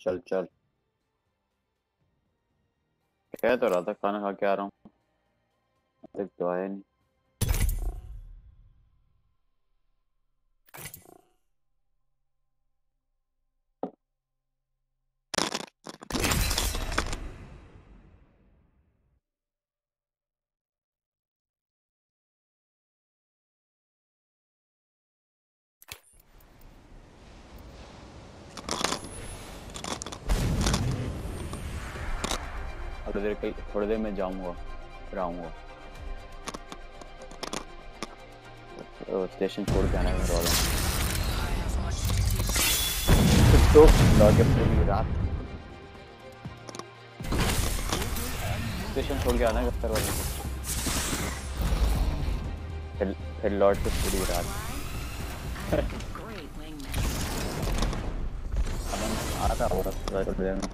चल चल। कह तो रहा था खाना खा के आ रहा हूँ, अभी तो आया नहीं। थोड़ी देर में जाऊंगा, फिर आऊंगा। स्टेशन छोड़ के आना है घर वालों तो लौट के पूरी रात स्टेशन छोड़ के आना है घर वालों को, फिर लौट के पूरी रात आ रहा होगा थोड़ी देर में।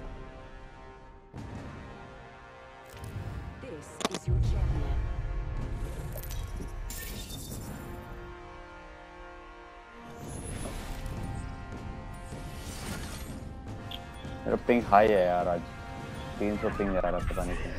मेरा पिंग हाई है यार, आज 300 पिंग आ रहा, पता नहीं क्यों।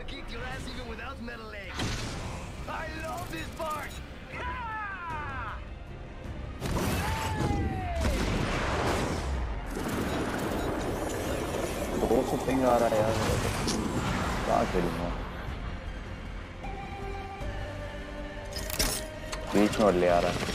दो सौ पिंग आ रहा है यार, क्या करूँगा। बीच में ले आ रहा है।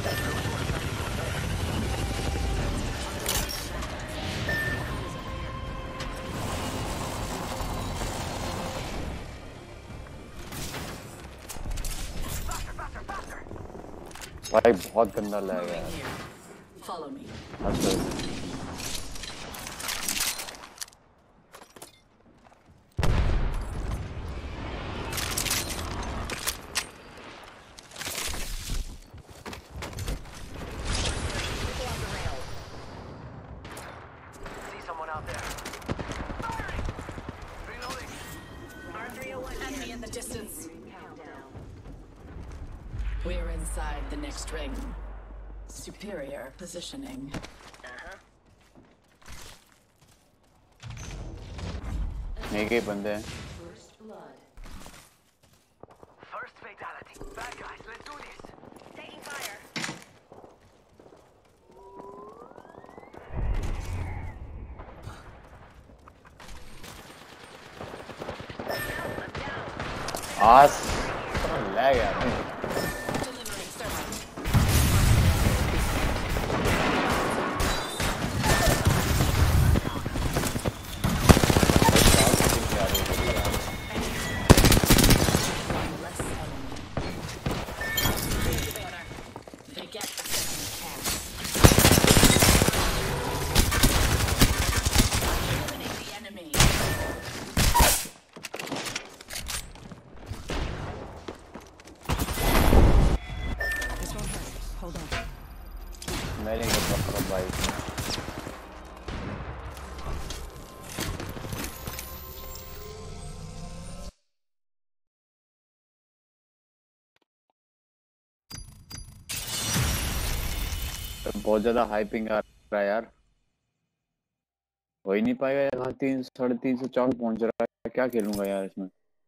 भाई बहुत गंदा लग रहा है। We're inside the next ring. Superior positioning. एक ही बंदे हैं। First fatality. Bad guys, let's do this. Taking fire. आस लैग यार। बहुत ज्यादा हाइपिंग आ रहा है यार, हो ही नहीं पाएगा यार। 300 350 400 पहुंच रहा है, क्या खेलूंगा यार इसमें।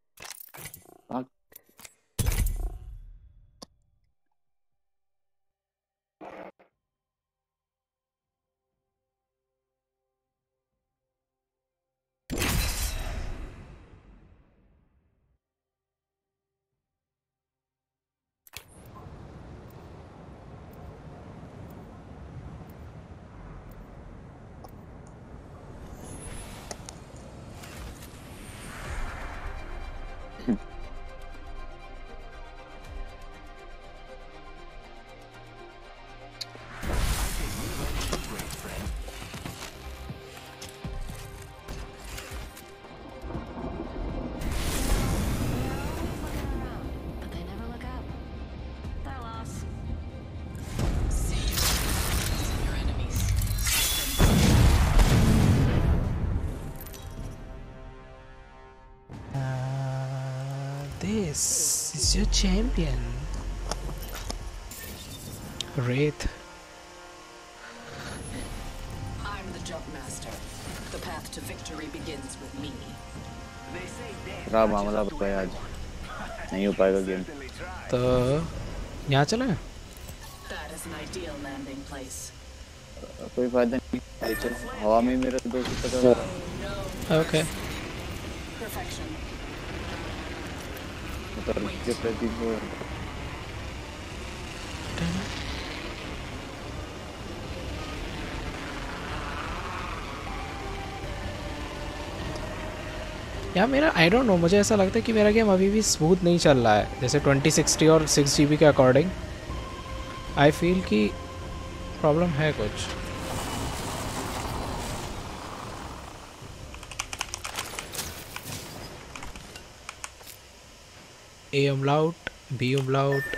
This is your champion, Wraith. I'm the jump master. to victory begins with me. They say death खराब catches मामला up to भाई आज everyone. नहीं हो पाएगा गेम Certainly try. तो यहाँ चले That is an ideal landing place. कोई फायदा नहीं भाई चल हवा में मेरा 250 ओके Perfection. उतर के प्रति को यार मेरा आई डोंट नो, मुझे ऐसा लगता है कि मेरा गेम अभी भी स्मूथ नहीं चल रहा है जैसे 2060 और 6 GB के अकॉर्डिंग। आई फील कि प्रॉब्लम है कुछ। ए umlaut, B umlaut।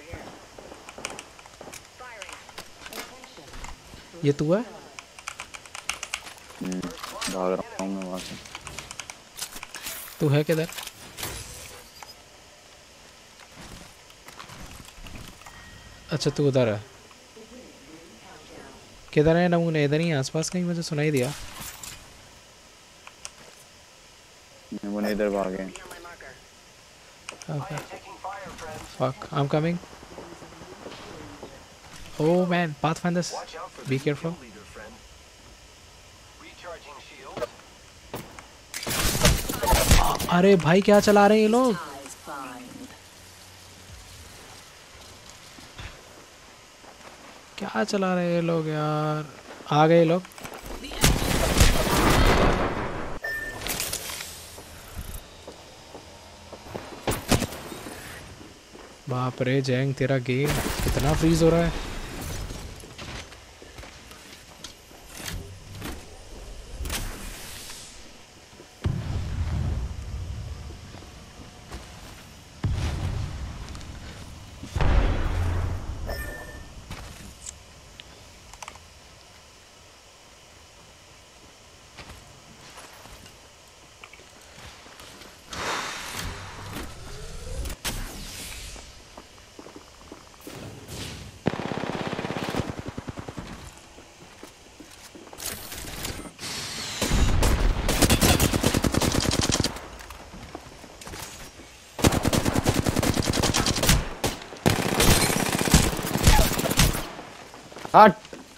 ये तू है? भाग रहा हूँ मैं वहाँ से। तू है किधर? अच्छा तू उधर है। किधर है नमूने? इधर ही आसपास कहीं, मुझे सुनाई दिया। वो इधर भागे। Okay. Fuck, I'm coming. Oh man, Pathfinders, Watch out for be the careful. leader, friend. Recharging shields. अरे भाई क्या चला रहे हैं ये लोग? Eyes find. क्या चला रहे हैं ये लोग यार? आ गए ये लोग। बाप रे जैंग, तेरा गेम कितना फ्रीज हो रहा है। हट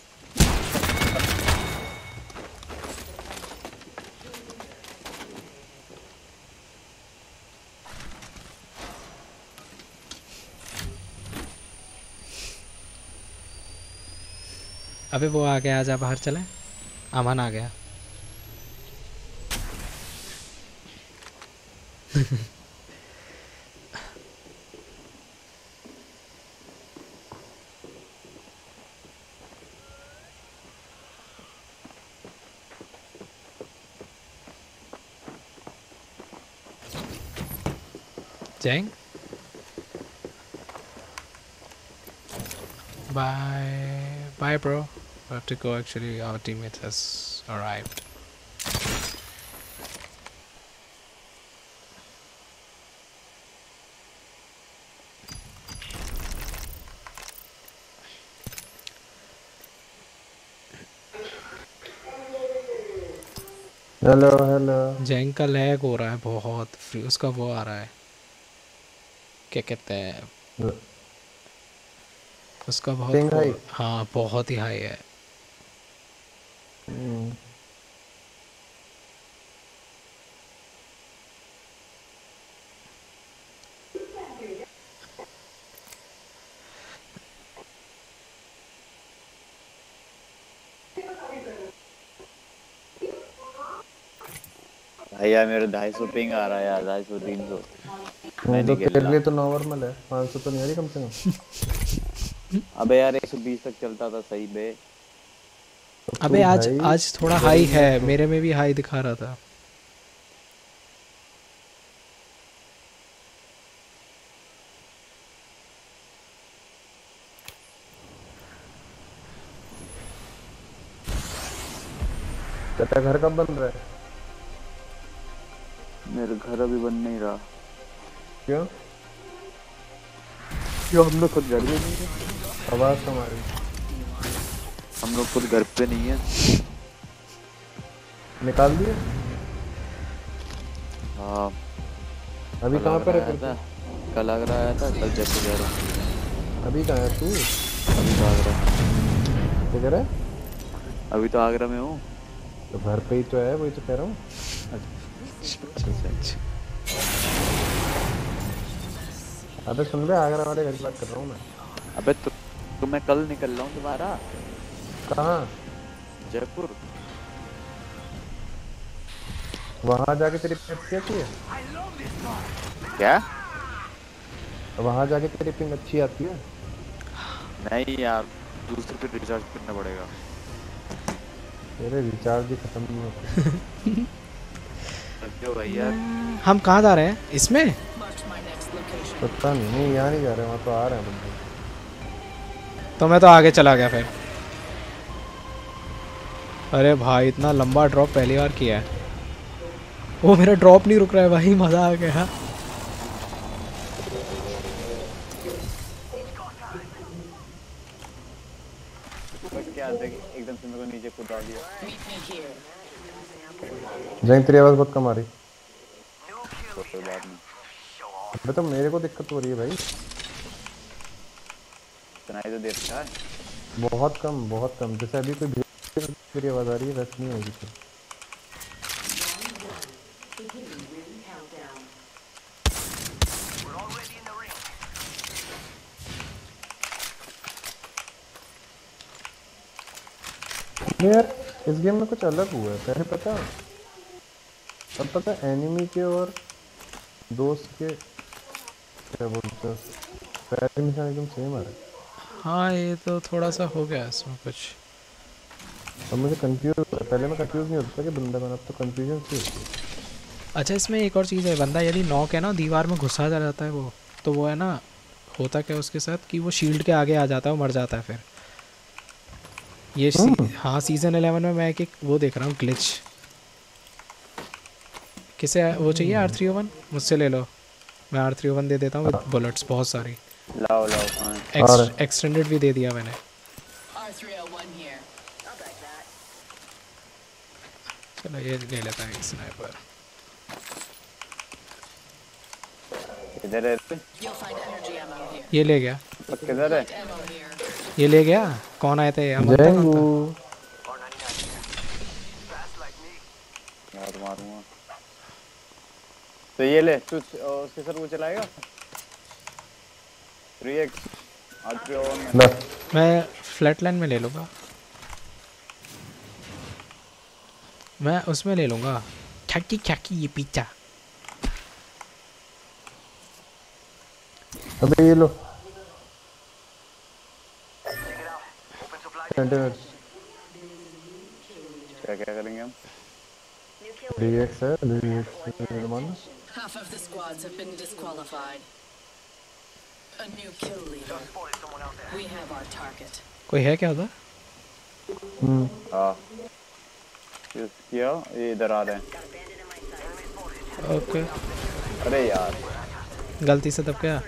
अबे वो आ गया, आजा बाहर चले। अमन आ गया। Jang? Bye. Bye, bro. We have to go actually. Our teammate has arrived. Hello hello. जैंग का लैग हो रहा है बहुत, उसका वो आ रहा है, क्या कहते हैं उसका बहुत Ping high? हाँ बहुत ही हाई है। भाई यार मेरे 250 पिंग आ रहा है यार, 250 300। मैं तो नहीं खेल तेरे रहा। लिए तो नॉर्मल है, 500 तो नहीं आ रही कम से कम। अबे यार 120 तक चलता था सही बे। अबे आज भाई आज थोड़ा हाई है, मेरे में भी हाई दिखा रहा था। तेरा घर कब बन रहा है? मेरे घर अभी बन नहीं रहा। क्यों? क्यों हम लोग खुद घर पे नहीं है। आवाज हमारी। हम लोग खुद घर पे नहीं है। निकाल दिए? हाँ अभी कहाँ पर है? था कल आगरा आया था, कल जयपुर जा रहा हूँ। अभी कहाँ है तू? अभी तो आगरा, किधर है? अभी तो आगरा में हूँ। तो घर पे ही तो है, वही तो कह रहा हूँ। अबे सुन बे, आगरा वाले घर की बात कर रहा हूँ मैं। अबे तो मैं कल निकल रहा हूँ तुम्हारा। कहाँ? जयपुर। वहाँ जाके तेरी पिंग अच्छी है? क्या? वहाँ जाके तेरी पिंग अच्छी आती है? नहीं यार, दूसरे पे रिचार्ज करना पड़ेगा। तेरे रिचार्ज भी खत्म नहीं होते। क्यों भैया? हम कहाँ जा रहे हैं इसमें? March my next location. पता नहीं, यहाँ नहीं जा रहे, वहाँ तो आ रहे हैं बंदे। तो मैं तो आगे चला गया फिर। अरे भाई इतना लंबा ड्रॉप पहली बार किया है। वो मेरा ड्रॉप नहीं रुक रहा है भाई, मज़ा आ गया। क्या एकदम से मेरे को नीचे कूदा दिया। Meet me here. जैन तेरी आवाज़ बहुत कम आ रही। कोई बात नहीं, अबे तो मेरे को दिक्कत हो रही है भाई। सुनाई तो देता है। बहुत कम, बहुत कम। जैसे अभी कोई मेरी आवाज़ आ रही है वैसे नहीं होगी फिर। We're already in the ring. यार इस गेम में कुछ अलग हुआ है, पहले पता? अब पता एनिमी के और दोस्त के क्या बोलते हैं, पहले मिशन एकदम सेम आ रहा है। हाँ ये तो थोड़ा सा हो गया इसमें कुछ। अब मुझे कंफ्यूज, पहले मैं कंफ्यूज नहीं होता कि बंदा कौन, अब तो कंफ्यूजन सी होती है। अच्छा इसमें एक और चीज़ है, बंदा यदि नॉक है ना, दीवार में घुसा जा जाता है वो, तो वो है ना, होता क्या उसके साथ कि वो शील्ड के आगे आ जाता है, वो मर जाता है फिर। ये हाँ सीज़न 11 में मैं एक वो देख रहा हूँ ग्लिच। किसे वो चाहिए R301? मुझसे ले लो, मैं R301 दे देता हूँ विद बुलेट्स बहुत सारी। लाओ हाँ। एक्सटेंडेड भी दे दिया मैंने। R301 here. I'll take that. चलो ये ले लेता है एक स्नाइपर। इधर है। You'll find energy ammo here. ये ले गया, किधर है? Ammo here. ये ले गया। कौन आए थे? अमन था, कौन जेंगू था? Or 99. Fast like me. मार मारूंगा। तो ये ले तू, उसके सर वो चलाएगा 3x R301 में। मैं फ्लैटलैंड में ले लूँगा, मैं उसमें ले लूँगा। ख्याकी ख्याकी ये पिज्जा। अबे ये लो Check it out. Open supply. Containers. क्या क्या करेंगे हम? 3x है, 3x मानो। Half of the squads have been disqualified. A new kill leader. Spotted someone out there. We have our target. कोई है क्या उधर? हाँ किया, ये इधर आ रहे हैं। ओके अरे यार गलती से दब गया।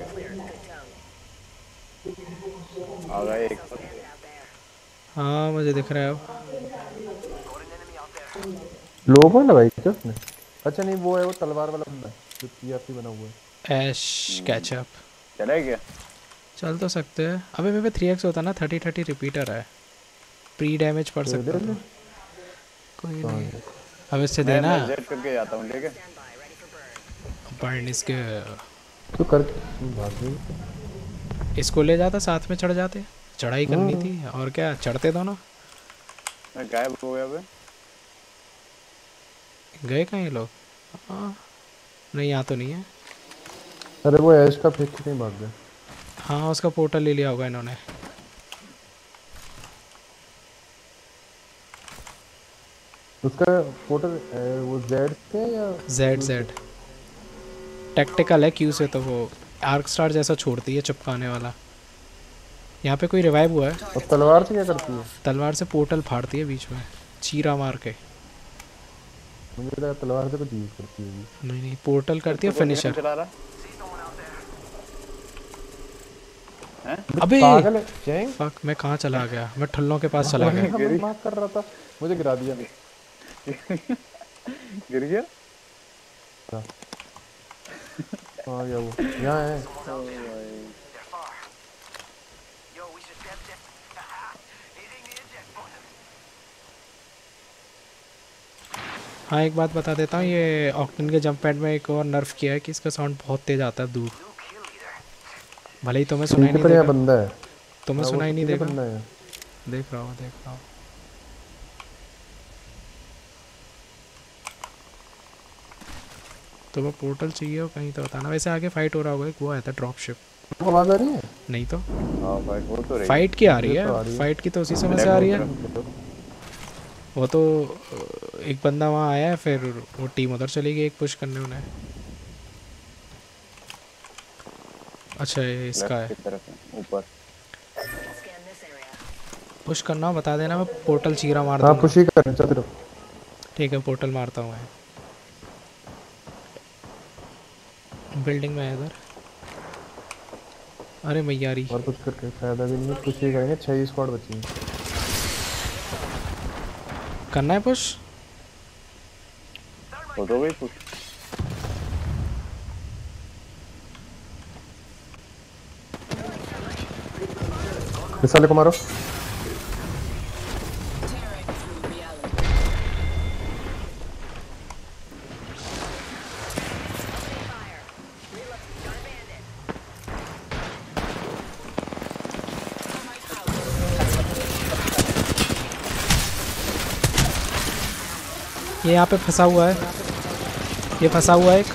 आ गए एक। हाँ मुझे दिख रहा है अब। Got an enemy out there. लोगों ने भाई क्या उसने? अच्छा नहीं, वो है वो तलवार वाला बंदा जो TRP बना हुआ है। ऐश कैचअप चले क्या? चल तो सकते हैं। अबे मेरे पे 3x होता ना, 30-30 रिपीटर है, प्री डैमेज पड़ सकता है। कोई नहीं, अब इससे देना। मैं जेट करके जाता हूँ, ठीक है? बर्न इसके, तो कर भाग गई। इसको ले जाता, साथ में चढ़ जाते। चढ़ाई करनी थी और क्या, चढ़ते दोनों। मैं गायब हो गया बे। गए कहाँ ये लोग? हाँ नहीं यहाँ तो नहीं है। अरे वो ऐश का फेंक के कहीं भाग गया। हाँ उसका पोर्टल ले लिया होगा इन्होंने। उसका पोर्टल वो जेड से या जेड टैक्टिकल है क्यू से, तो वो आर्क स्टार जैसा छोड़ती है चिपकाने वाला। यहाँ पे कोई रिवाइव हुआ है। और तलवार से क्या करती है? तलवार से पोर्टल फाड़ती है बीच में, चीरा मार के। मुझे लगा तलवार से कुछ यूज करती है। नहीं नहीं पोर्टल करती है फिनिशर। चला रहा है? अबे पागल है जेंग। फक, मैं कहाँ चला गया? मैं ठुल्लों के पास चला गया। मैं मार कर रहा था, मुझे गिरा दिया। गिर गया। आ गया वो, यहाँ है। They're far. Yo, we should step that. Hitting the eject button. हाँ एक बात बता देता हूँ, ये ऑक्टेन के जंप पैड में एक और नर्फ किया है कि इसका साउंड बहुत तेज आता है दूर, New kill leader. भले ही तुम्हें सुनाई ठीक है, नहीं पर यहाँ देगा, बंदा है। तुम्हें हाँ, वो सुनाई नहीं ठीक है, देगा। बंदा है। देख रहा हूँ देख रहा हूँ। तुम्हें पोर्टल चाहिए हो कहीं तो बताना। वैसे आगे फाइट हो रहा होगा, एक वो आया था ड्रॉप शिप। वो आवाज आ रही है? नहीं तो हाँ फाइट हो तो रही है। फाइट की आ रही मुझे तो आ है, रही है। फाइट की तो उसी समय से आ रही है। वो तो एक बंदा वहाँ आया है, फिर वो टीम उधर चली गई एक पुश करने उन्हें। अच्छा ये इसका लेफ्ट है, की तरफ है, ऊपर। पुश करना हो बता देना, मैं पोर्टल चीरा मार हाँ दूंगा। पुश ही करना चल रहा। ठीक है पोर्टल मारता हूँ मैं। बिल्डिंग में है इधर। अरे मैयारी, और कुछ करके फायदा भी नहीं है, पुश ही करेंगे। 6 स्क्वाड बची हैं। करना है पुश। हो तो गई पुश। इस साले को मारो। Tearing through reality. ये यहाँ पे फंसा हुआ है, ये फंसा हुआ है एक।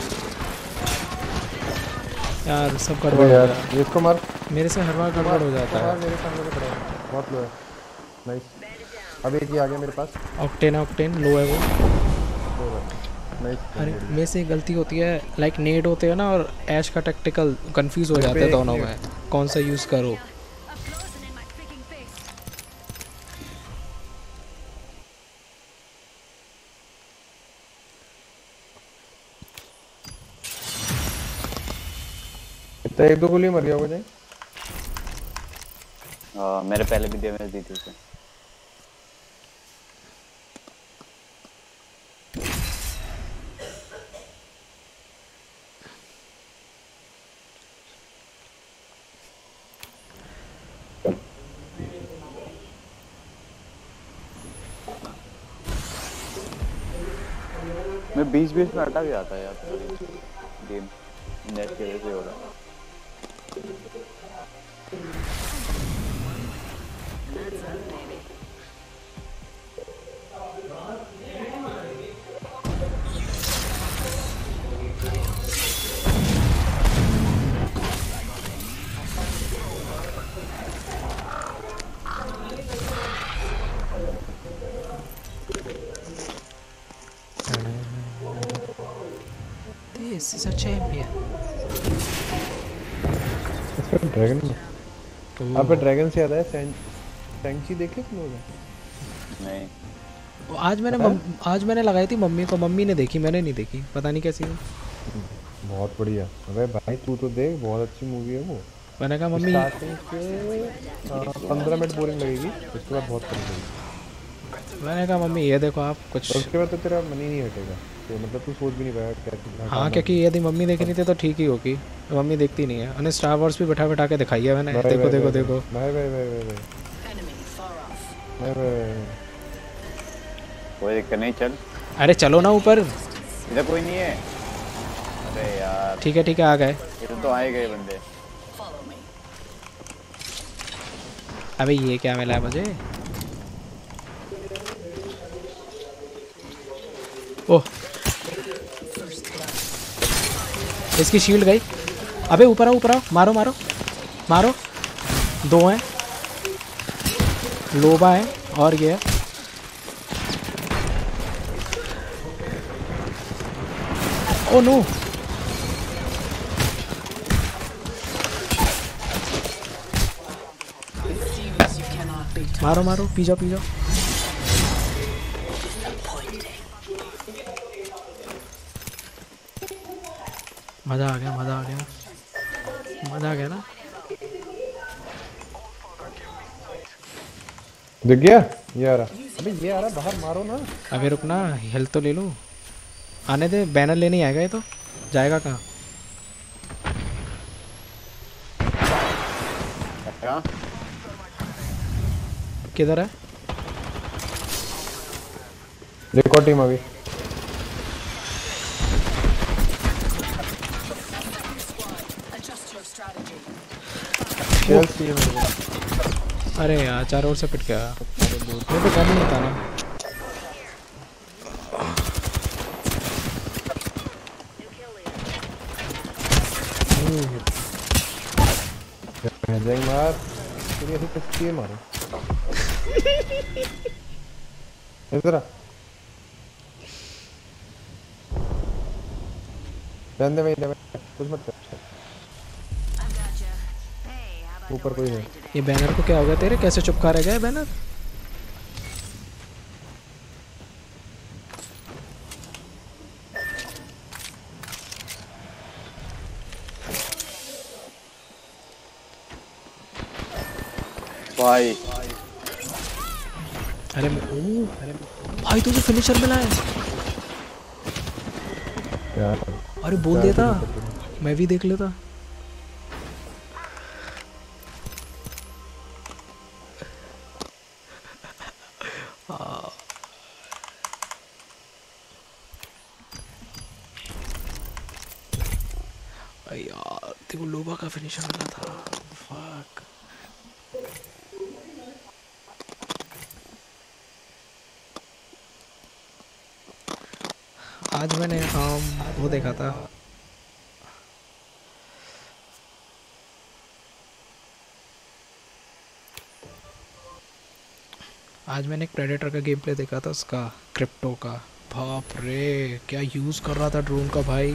यार सब अरे गड़बड़ हो यार गया, ये इसको मार। मेरे से हर बार गड़बड़ हो जाता मार, है। मेरे सामने से खड़ा है। बहुत लो है। नाइस। अब एक ही आ गया मेरे पास। ऑक्टेन है, ऑक्टेन लो है वो। नाइस। अरे मेरे से एक गलती होती है, लाइक नेड होते हैं ना और ऐश का टैक्टिकल कंफ्यूज हो जाते हैं दोनों में, कौन सा यूज़ करो। इतना 1-2 गोली मर गया होगा नहीं? मेरे पहले भी डैमेज दी थी उसे। मैं 20-20 में हटा गया था यार, गेम नेट की वजह से हो रहा। This is a champion. इसका ड्रैगन में आप ड्रैगन से याद है सैंची देखे तुम लोग? नहीं आज मैंने लगाई थी मम्मी को, मम्मी ने देखी, मैंने नहीं देखी, पता नहीं कैसी है। बहुत बढ़िया। अरे भाई तू तो देख, बहुत अच्छी मूवी है वो। मैंने कहा मम्मी, स्टार्टिंग के 15 मिनट बोरिंग लगेगी, उसके बाद बहुत पसंद लगेगी। मैंने कहा मम्मी ये देखो आप कुछ। और उसके बाद तो तेरा मन ही नहीं हटेगा, तो मतलब तू सोच भी नहीं पाएगा क्या। हाँ क्योंकि यदि मम्मी देख रही थी तो ठीक ही होगी, मम्मी देखती नहीं है। उन्हें स्टार वॉर्स भी बैठा बैठा के दिखाई है मैंने। देखो देखो देखो भाई भाई भाई भाई भाई Enemy far off. भाई भाई। कोई दिक्कत नहीं, चल अरे चलो ना ऊपर। इधर कोई नहीं है। अरे यार ठीक है आ गए। इधर तो आए गए बंदे। Follow me. अबे ये क्या मिला है मुझे? ओह इसकी शील्ड गई। अबे ऊपर आओ ऊपर आओ, मारो मारो मारो। 2 हैं, लोबा है और ये है। Oh no Seems you cannot be touched. मारो मारो, पी जाओ पी जाओ। मजा आ गया मजा आ गया मजा आ गया ना। दिख गया ये आ रहा। अबे ये आ रहा बाहर मारो ना। अबे रुकना, हेल्थ तो ले लो। आने दे, बैनर लेने ही आएगा ये तो। जाएगा कहाँ? क्या? किधर है? रिकॉर्ड टीम अभी। Adjust your strategy. चेल्सी है मेरे को। अरे यार चारों ओर से पिट गया। मेरे पे गन नहीं था ना। जाएंगे मार। तेरी ऐसी किसकी है मारो। इधर आ। रहने दे भाई, कुछ मत कर। ऊपर कोई है। ये बैनर को क्या हो गया तेरे? कैसे चुपका रह गया है बैनर? भाई अरे भाई तुझे फिनिशर मिला है। यार अरे बोल देता, मैं भी देख लेता। यार देखो लोबा का फिनिशर मिला था। फक। आज मैंने वो देखा था। आज मैंने एक प्रेडेटर का गेम प्ले देखा था उसका, क्रिप्टो का। बाप रे क्या यूज़ कर रहा था ड्रोन का भाई।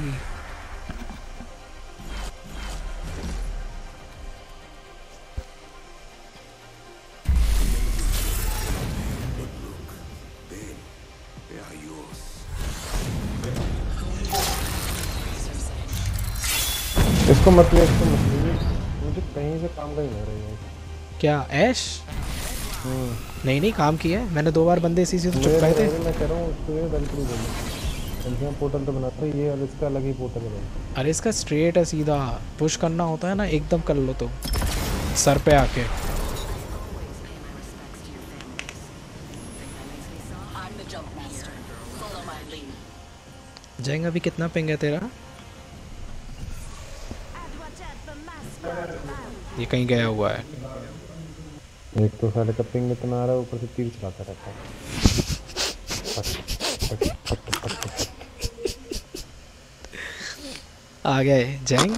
इसको मत ले, इसको मत ले। मुझे कहीं से काम का ही नहीं रहा है। क्या ऐश? नहीं काम किया है मैंने 2 बार बंदे इसी से तो चुपकाए थे। मैं कह रहा हूँ उसको ये वेलकम दे दो। पोर्टल तो बनाते ये और इसका अलग ही पोर्टल है। अरे इसका स्ट्रेट है, सीधा पुश करना होता है ना, एकदम कर लो तो सर पे आके। I'm the jump master. Follow my lead. जाएंगे। अभी कितना पिंग है तेरा? ये कहीं गया हुआ है। एक तो साले का पिंग इतना आ रहा है, ऊपर से तीर चलाता रहता है। आ गए जैंग।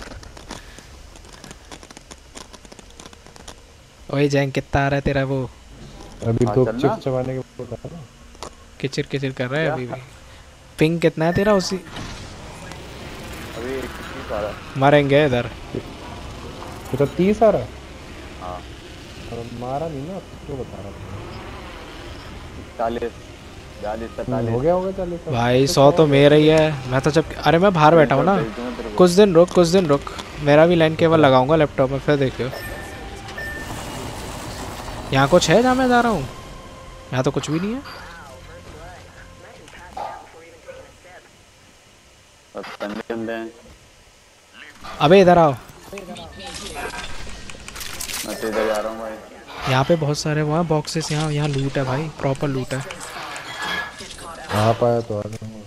ओए जैंग कितना आ रहा है तेरा वो? अभी हाँ, तो चलना। चिप चबाने के बोल रहा है ना। किचिर किचिर कर रहा है अभी भी। पिंग कितना है तेरा? उसी अभी 21 आ रहा है। मरेंगे इधर। तो 30 आ रहा है। हाँ और मारा नहीं ना, तो बता रहा था। 40 40 हो 45। गया होगा 40। भाई 100 तो मेरा ही है। मैं तो जब अरे मैं बाहर बैठा हूँ ना। कुछ दिन रुक। मेरा भी लाइन केबल लगाऊंगा लैपटॉप में, फिर देखियो। यहाँ कुछ है जहाँ मैं जा रहा हूँ? यहाँ तो कुछ भी नहीं है। बंदे हैं। अबे इधर आओ। मैं तो इधर जा रहा हूँ भाई। यहाँ पे बहुत सारे वहाँ बॉक्सेस। यहाँ लूट है भाई, प्रॉपर लूट है। आ पाया तो आ जाऊंगा।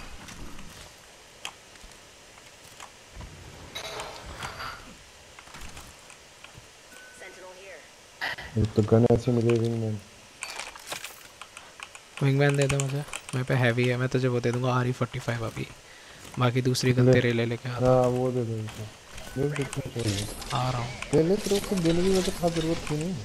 एक तो गन ऐसी मुझे विंगमैन दे दे मुझे। मेरे पे हैवी है, मैं तुझे वो दे दूंगा RE45 अभी। बाकी दूसरी गन तेरे ले लेके आता। हाँ वो दे दो इनको। आ रहा हूँ। ले तेरे को देने की तो खास जरूरत थी नहीं।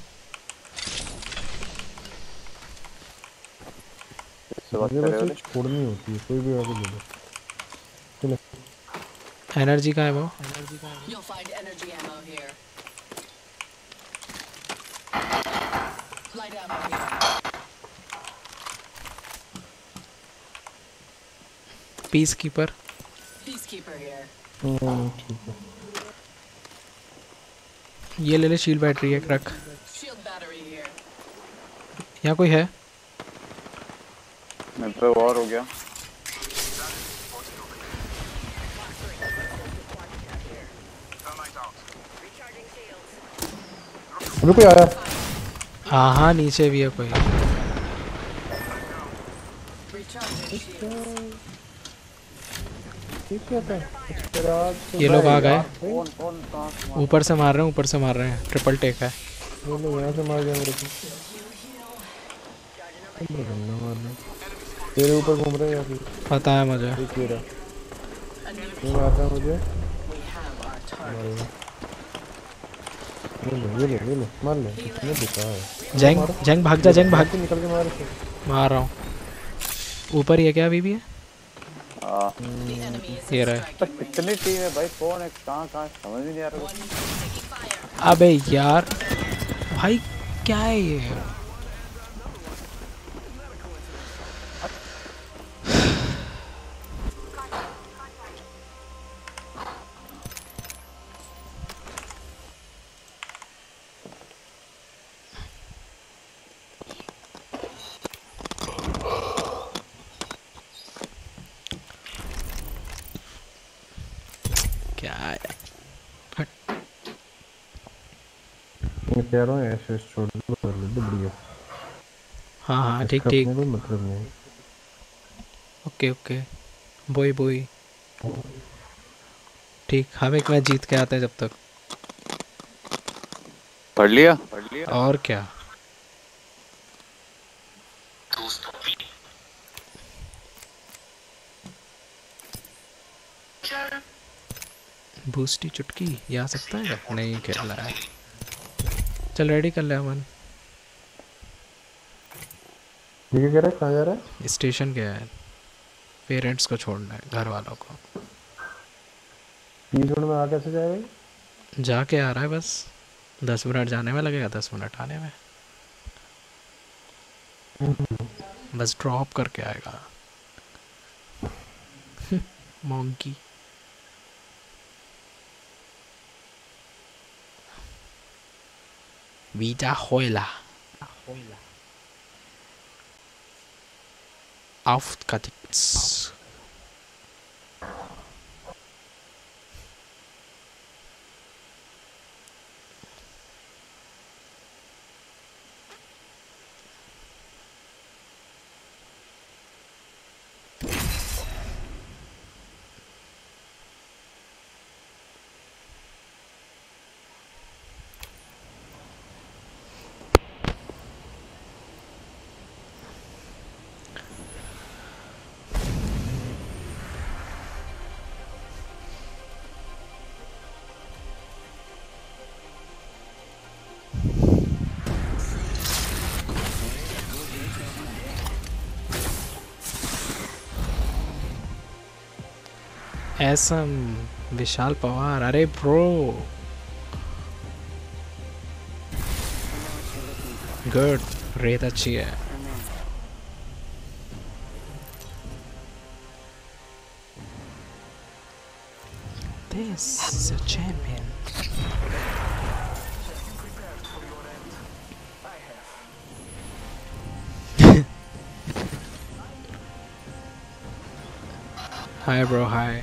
मुझे बस एक छोड़नी होती है, कोई भी आगे ले लो। चलो एनर्जी का है वो? You'll find energy ammo here. Light ammo here. Peacekeeper. Peacekeeper here. ठीक है। ये ले ले, शील्ड बैटरी एक रख। Shield battery here. यहाँ कोई है? मेरे पे और हो गया। अभी कोई आया? हाँ हाँ नीचे भी है कोई। ठीक है था ये लोग आ गए। कौन कौन कहाँ से मार- ऊपर से मार रहे हैं, ऊपर से मार रहे हैं। ट्रिपल टेक है। वो लोग यहाँ से मार दिया मेरे को। बंदा मारना तेरे ऊपर घूम रहे हैं या फिर पता है मुझे। एक ये रहा ये मार रहा है मुझे। मारेगा। ये ले मार ले इसने दिखा है। जंग जंग भाग जा, जंग भाग। निकल के मार इसे। मार रहा हूँ। ऊपर ही है क्या? अभी भी है? हाँ। ये रहा है। तो कितनी टीम है भाई? कौन है कहाँ कहाँ समझ ही नहीं आ रहा। अबे यार भाई क्या है ये? क्या है? मैं कह रहा हूँ ऐसे छोड़ दो कर ले दो बढ़िया। हाँ हाँ ठीक इसका ठीक। अपने कोई मतलब नहीं। ओके ओके बोई बोई। ठीक, हम एक मैच जीत के आते हैं जब तक। पढ़ लिया? और क्या। बूस्टी चुटकी ये आ सकता है? नहीं खेल रहा है। चल रेडी कर ले अमन। ये कह रहा है कहाँ जा रहा है? स्टेशन गया है, पेरेंट्स को छोड़ना है, घर वालों को। 30 मिनट में आ कैसे जाएगा? जाके आ रहा है बस। 10 मिनट जाने में लगेगा, 10 मिनट आने में। बस ड्रॉप करके आएगा। मोंकी। Wiederholer. Aufgetickt. एसम विशाल पवार। अरे ब्रो गुड, रेत अच्छी है। This is a champion. Hi bro, hi.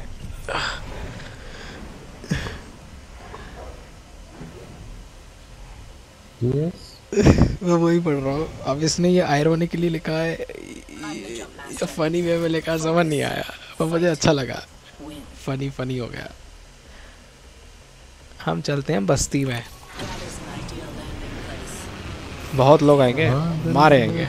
Yes. मैं वही पढ़ रहा हूँ। अब इसने ये आयरोनिकली लिखा है या फनी वे में लिखा, समझ नहीं आया, पर मुझे अच्छा लगा। फनी फनी हो गया। हम चलते हैं बस्ती में। बहुत लोग आएंगे, मारेंगे।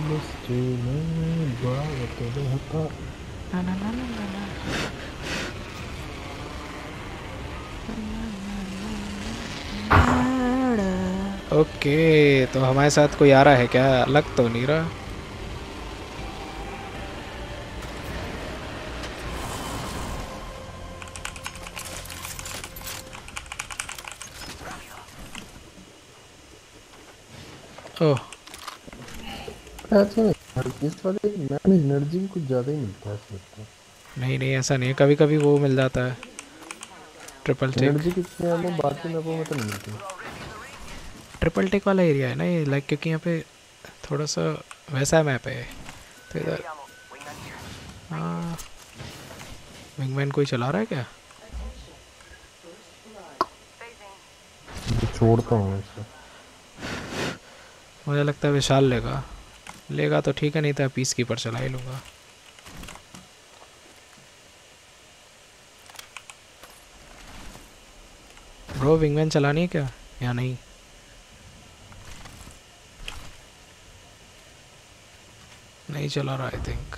ओके तो हमारे साथ कोई आ रहा है क्या? लग तो नहीं रहा। ओह अच्छा इस वाले मैप में एनर्जी भी कुछ ज़्यादा ही मिलता है इसमें। नहीं नहीं ऐसा नहीं है, कभी कभी वो मिल जाता है ट्रिपल टेक। एनर्जी कितनी है वो बाकी मैपों में तो नहीं मिलती। ट्रिपल टेक वाला एरिया है ना ये, लाइक क्योंकि यहाँ पे थोड़ा सा वैसा मैप है तो इधर विंगमैन कोई चला रहा है क्या? छोड़ता हूँ इसे। मुझे लगता है विशाल लेगा। लेगा तो ठीक है, नहीं तो पीस कीपर चला ही लूँगा। ब्रो विंगमैन चलानी है क्या या नहीं? नहीं चला रहा I think.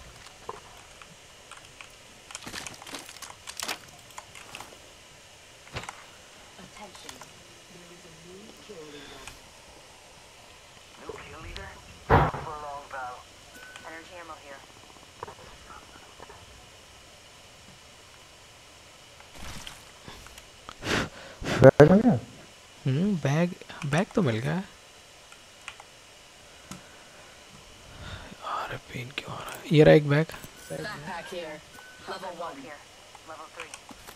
New kill leader? For a long battle. Energy ammo here. Bag आ गया? बैग बैग तो मिल गया। अरे पेन क्यों आ रहा है? ये रहा एक bag. Backpack here. Level 1. Here. Level 3.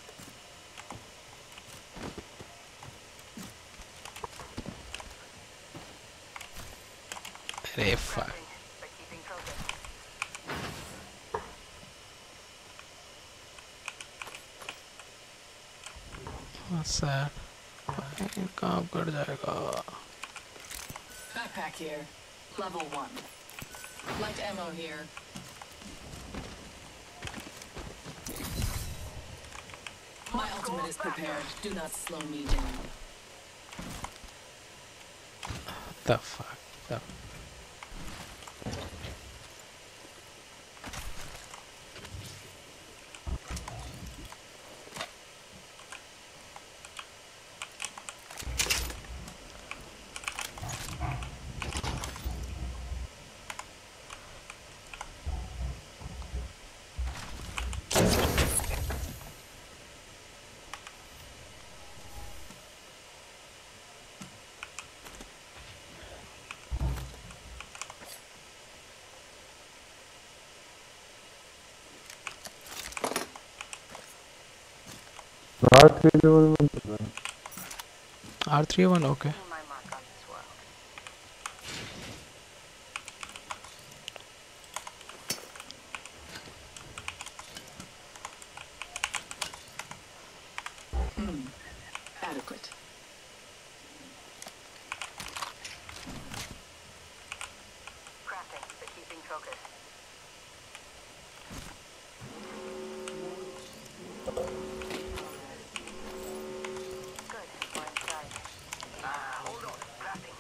अरे fuck. But keeping focus. Sir काम कर जाएगा। Backpack here. Level 1. Light ammo here. My ultimate is prepared. Do not slow me down. The fuck. R301 में पता है। R301 okay. Leaving my mark on this world. Adequate. Crafting, but keeping focus. Good. We're inside. Hold on. Crafting.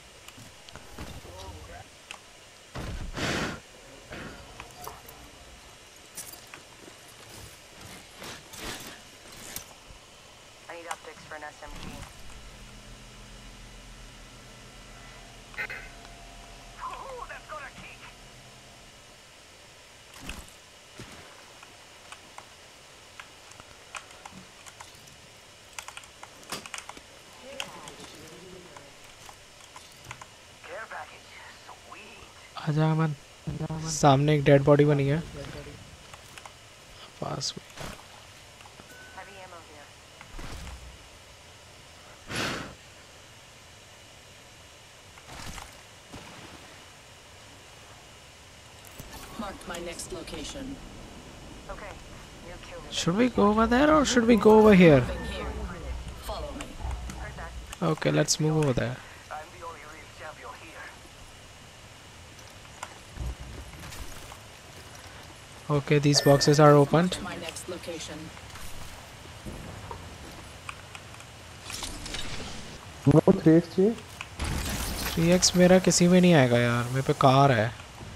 I need optics for an SMG. Ooh, that's gonna kick. Care package. Sweet. आजा अमन। सामने एक dead body बनी है पास में। Heavy ammo here. Marked my next location. Okay. New kill leader. Should we go over there or should we go over here? Moving here. Follow me. Heard that. Okay, let's move over there. I'm the only real champion here. Okay, these boxes are opened. To my next location. No 3x चाहिए? 3x मेरा किसी में नहीं आएगा यार, मेरे पे car है।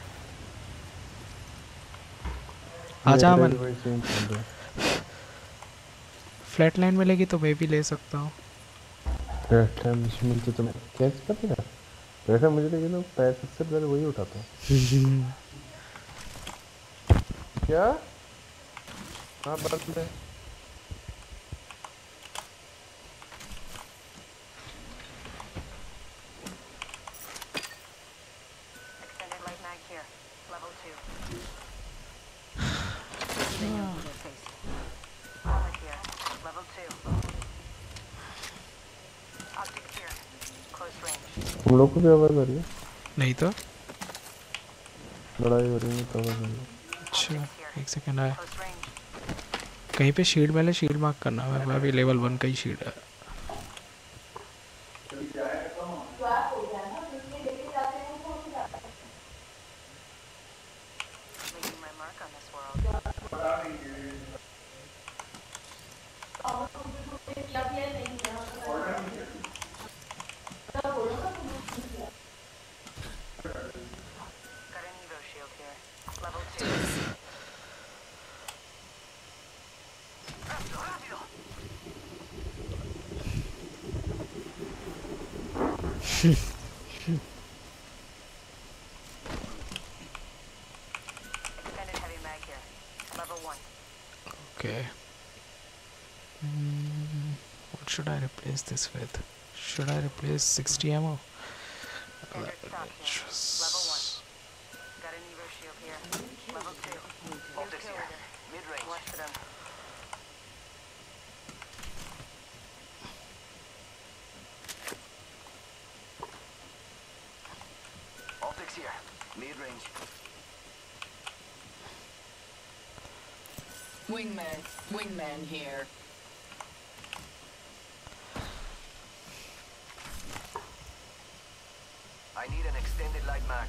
आजा अमन। मेरा भी same चल रहा है। फ्लैट लाइन मिलेगी तो मैं भी ले सकता हूँ। बैठा मिलती तो मैं कैच कर देगा। वैसे मुझे लगे ना पैर सबसे पहले वही उठाता है। क्या? हाँ बंद है। Extended light mag here. Level 2. Helmet here. Level 2. Optics here. Close range. तुम लोग को भी आवाज आ रही है? नहीं तो लड़ाई हो रही है तो आवाज आ रही है। अच्छा एक सेकंड आया। Close range. कहीं पे शील्ड पहले शील्ड मार्क करना है, मैं अभी लेवल 1 का ही शील्ड है। Making my mark on this world. Got an Evo shield here. Level 2. Extended heavy mag here. Level 1. Okay. What should I replace this with? Should I replace 60 ammo? Standard stock here. Level 1. Got an Evo shield here. Level 2. New Optics kill here. leader. Mid-range. Watch for them. Optics here. Mid-range. Wingman here. I need an extended light mag.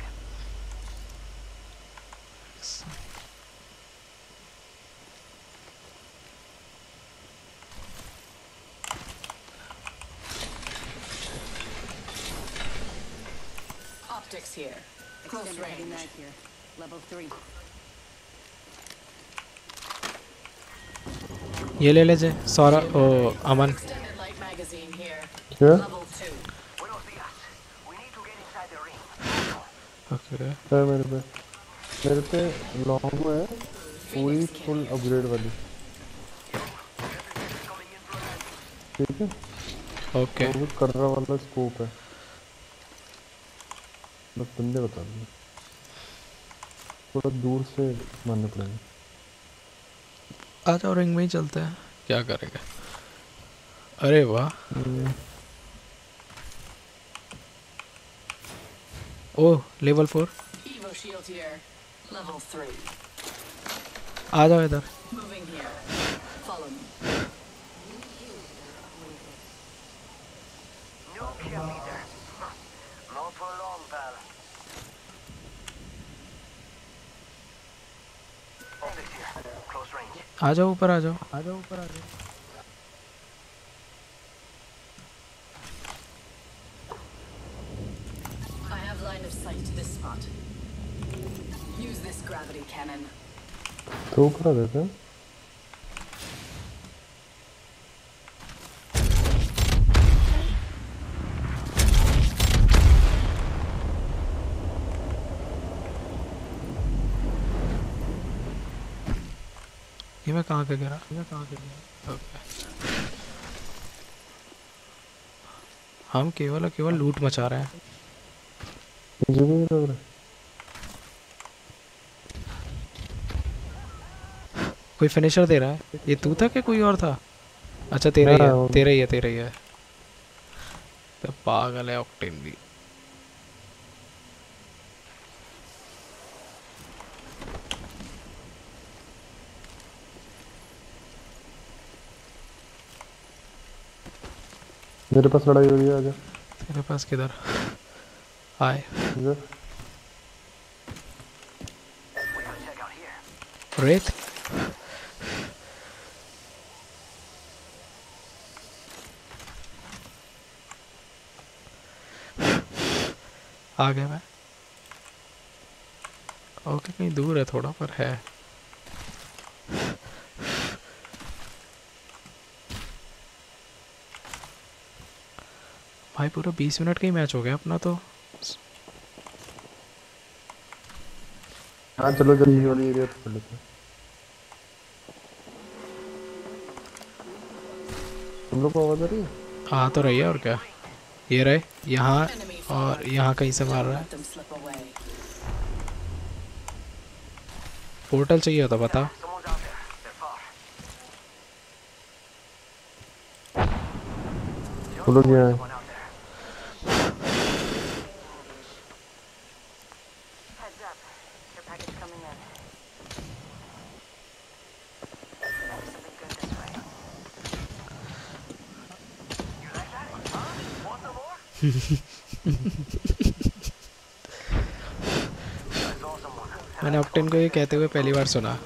Optics here. Close Extended heavy range. mag here. Level 3. ये ले ले जे सौरा ओ Aman. Extended light magazine here. क्या? Level 2. Buenos dias. We need to get inside the ring. Okay है मेरे पे लॉन्ग है पूरी फुल अपग्रेड वाली, ठीक है। ओके वो कर्रा वाला स्कोप है, बस बंदे बता दो, थोड़ा दूर से मारने पड़ेंगे। आ जाओ रिंग में ही चलते हैं, क्या करेंगे। अरे वाह oh level 4 Evo shield here. Level 3. आ जाओ इधर। Moving here. Follow me. No kill leader. Not for long, pal. Optics here. Close range. आ जाओ ऊपर आ जाओ। I have line of sight to this spot. Use this gravity cannon. तो ऊपर आ देते हैं। ये मैं कहाँ पे गिरा? ओके हम केवल लूट मचा रहे हैं। मुझे भी नहीं लग रहा। कोई फिनिशर दे रहा है। ये तू था कि कोई और था? अच्छा तेरा ही है, तेरा ही है। तो पागल है ऑक्टेन भी। मेरे पास लड़ाई हो रही है, आजा। तेरे पास किधर? आए इधर। We gotta check out here. रेत। आ गया मैं। ओके कहीं दूर है थोड़ा पर है। भाई पूरा 20 मिनट का ही मैच हो गया अपना तो। हाँ चलो जल्दी वाली एरिया पे लेते हैं। तुम लोग को आवाज आ रही है? आ तो रही है और क्या। ये रहे यहाँ Enemy और following. यहाँ कहीं से मार Don't रहा है। let them slip away. Portal चाहिए तो बता। Someone's out there. They're far. वो लोग यहाँ हैं। Someone out there. Heads up. Your package coming in. Something मैंने ऑक्टेन को ये कहते हुए पहली बार सुना।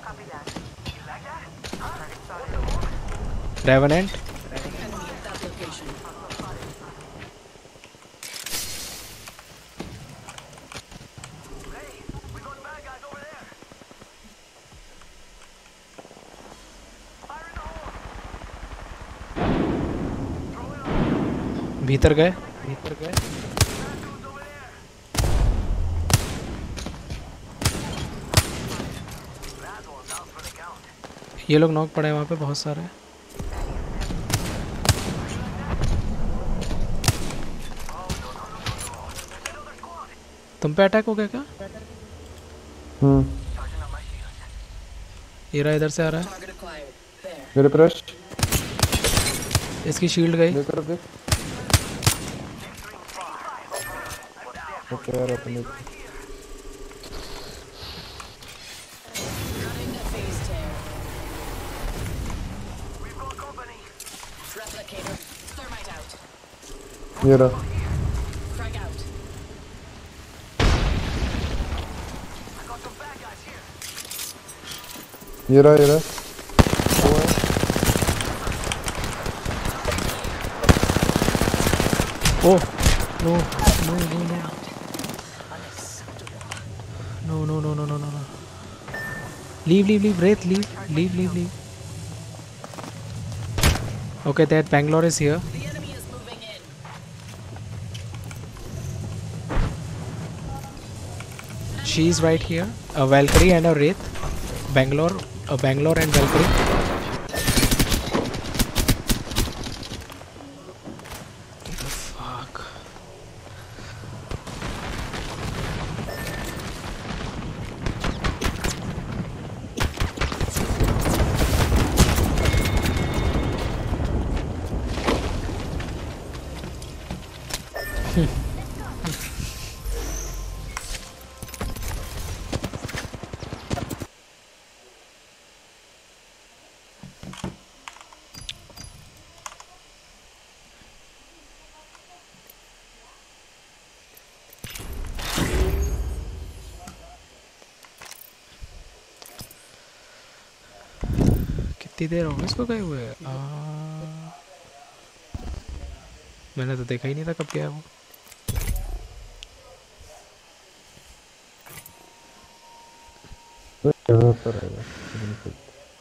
Revenant Enemy at that location. We got bad guys over there. Fire in the hole. Throw it on. भीतर गए। Dudes over there. That one's out for the count. ये लोग नॉक पड़े हैं वहाँ पे बहुत सारे। तुम पे अटैक हो गया क्या? ये रहा, इधर से आ रहा है। Target acquired. There. मेरे क्रश इसकी शील्ड गई। देख रहा देख। ओके यार अपने Cutting a phase tear. We've got company. Replicator. Thermite out. ये रहा। Frag out. I got some bad guys here. ये रहा ये रहा। Oh no no no no no no no no no no no leave leave leave breathe leave leave leave leave okay that Bangalore is here The enemy is moving in. She is right here a Valkyrie and a rat Bangalore and Valkyrie कितनी देर हो गई इसको गए हुए? मैंने तो देखा ही नहीं था कब गया वो। तो यहाँ पर रहेगा।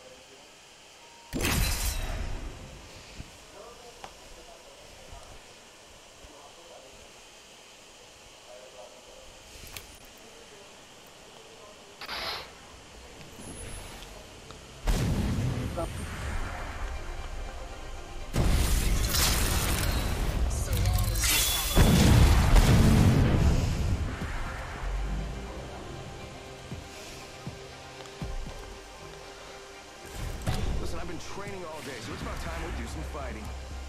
Listen, I've been training all day, so it's about time we do some fighting.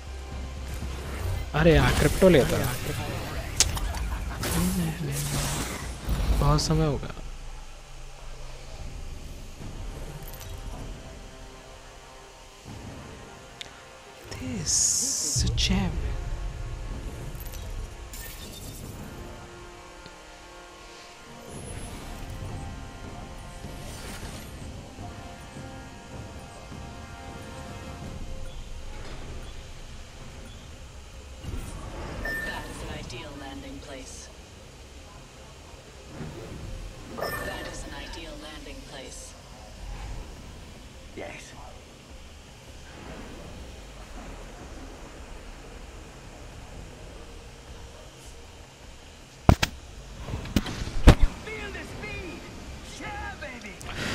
अरे यार क्रिप्टो लेता बहुत समय हो गया। This gem. That is an ideal landing place. That is an ideal landing place. Yes. Can you feel the speed? Yeah, baby.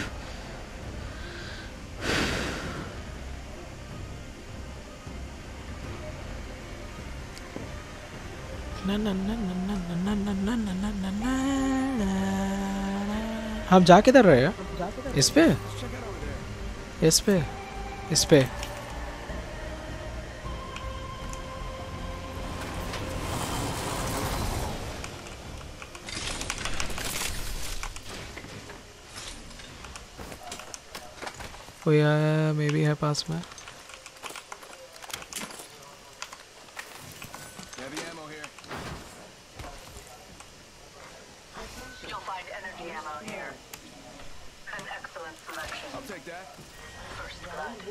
हम जा किधर रहे हैं? इस पे इस पे इस पे कोई आया मे भी है पास में। Heavy ammo here.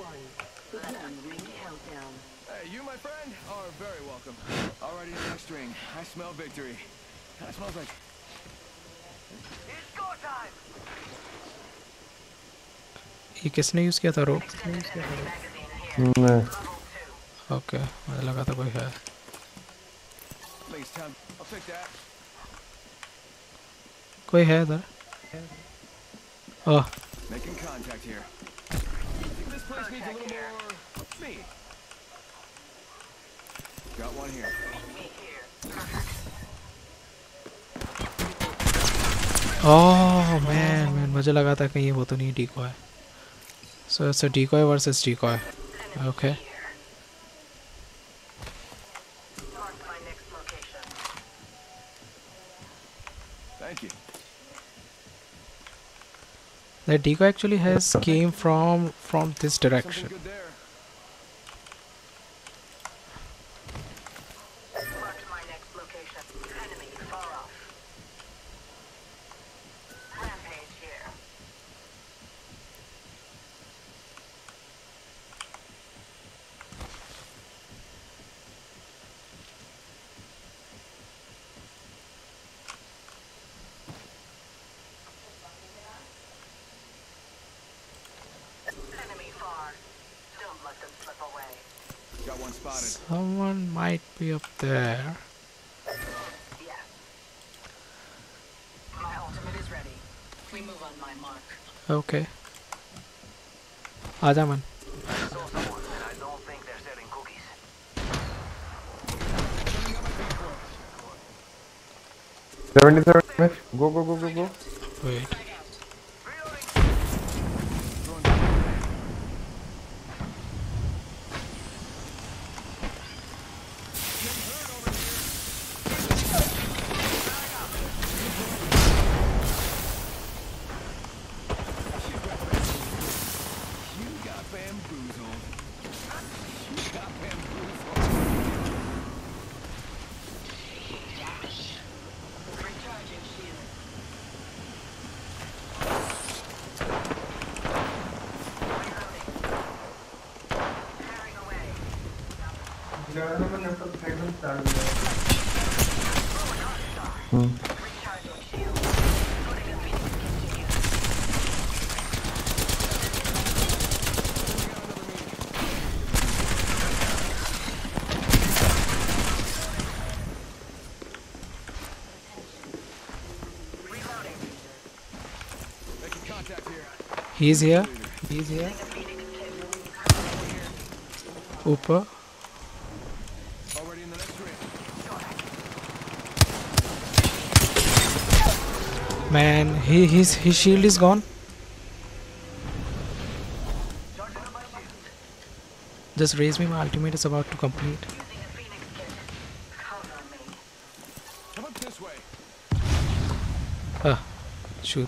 Hey, you, my friend, are very welcome. Already in the next ring. I smell victory. That smells like... It's go time! ये किसने यूज़ किया था रोप? मैं ओके मुझे लगा था कोई है. Please, time. I'll take that. कोई है इधर? Oh Making contact here. I think this place needs a little more... speed. Got one here. Oh man मुझे लगा था कहीं वो तो नहीं decoy. So it's a decoy versus decoy. Okay. Thank you. That decoy actually has came from this Something direction. good there. Marked my next location. Enemy far off. Rampage here. Enemy far. Don't let them slip away. Got one spotted. Someone might be up there. Yes. My ultimate is ready. We move on my mark. Okay. आजा मन. Saw someone, and I don't think they're selling cookies. 77 damage. Go go go go go. Wait. You got bamboozled. You got bamboozled. Recharging shield. Tearing away. Recharging shield. Putting a phoenix into use. Reloading. Making contact here. He's here. He's here. ऊपर. Already in the next ring. Man, his shield is gone. Just raise me. My ultimate is about to complete. Using a phoenix kit. Cover me. How about this way? Ah, shoot.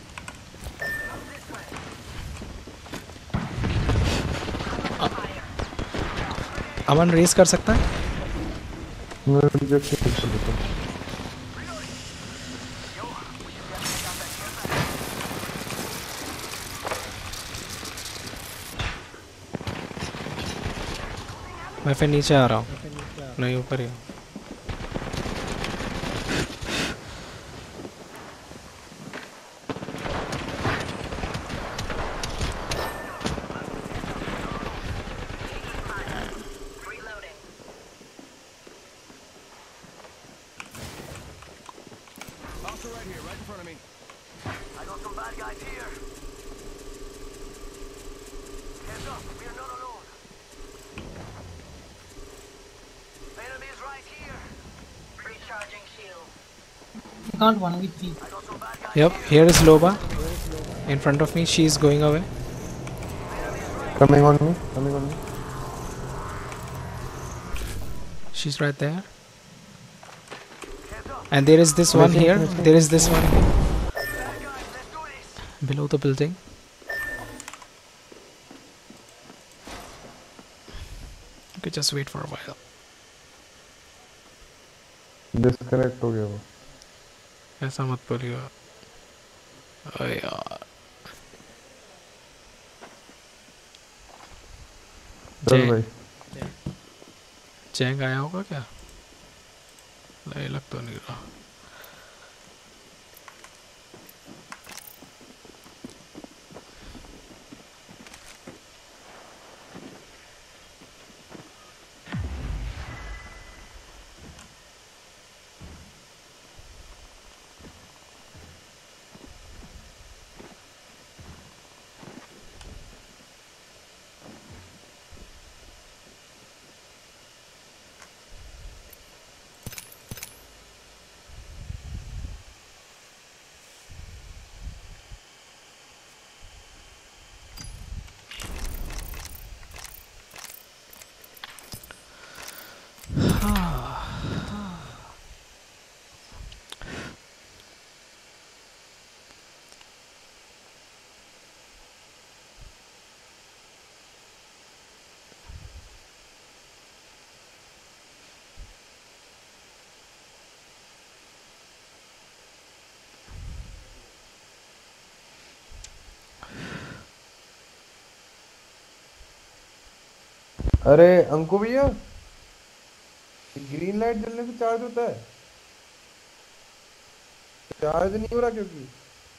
Aman race कर सकता है? मैं reject कर देता हूँ. मैं फिर नीचे आ रहा हूँ. नहीं ऊपर ही हूँ. Reloading. Also right here, right in front of me. I got some bad guys here. Heads up, we are not alone. Enemies right here. Recharging shield. Can't 1v3. I got some bad guys. Yep, here is Loba. In front of me, she is going away. Coming on me. Coming on me. She's right there. And there is this one here. There is this one here. Bad guys, let's do this. Below the building. Okay, just wait for a while. Disconnect हो गया वो. ऐसा मत बोलियो. अरे यार. चल भाई चैंग आया होगा क्या? लग तो नहीं रहा। अरे अंकु भैया ग्रीन लाइट जलने से चार्ज होता है? चार्ज नहीं हो रहा क्योंकि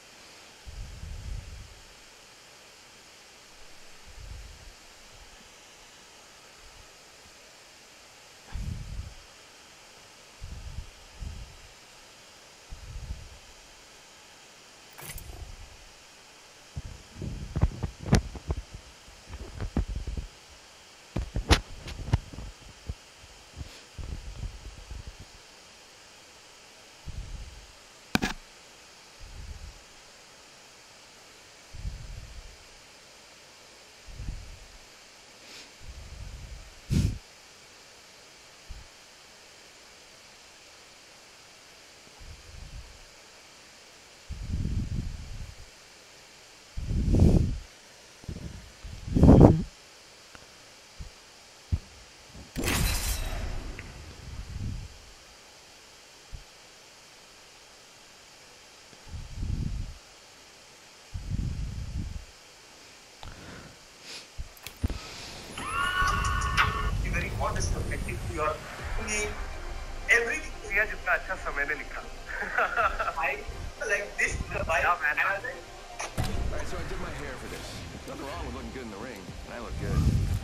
जितना अच्छा समय ने लिखा I like this yeah man Alright, so I did my hair for this. Nothing wrong with looking good in the ring. I look good.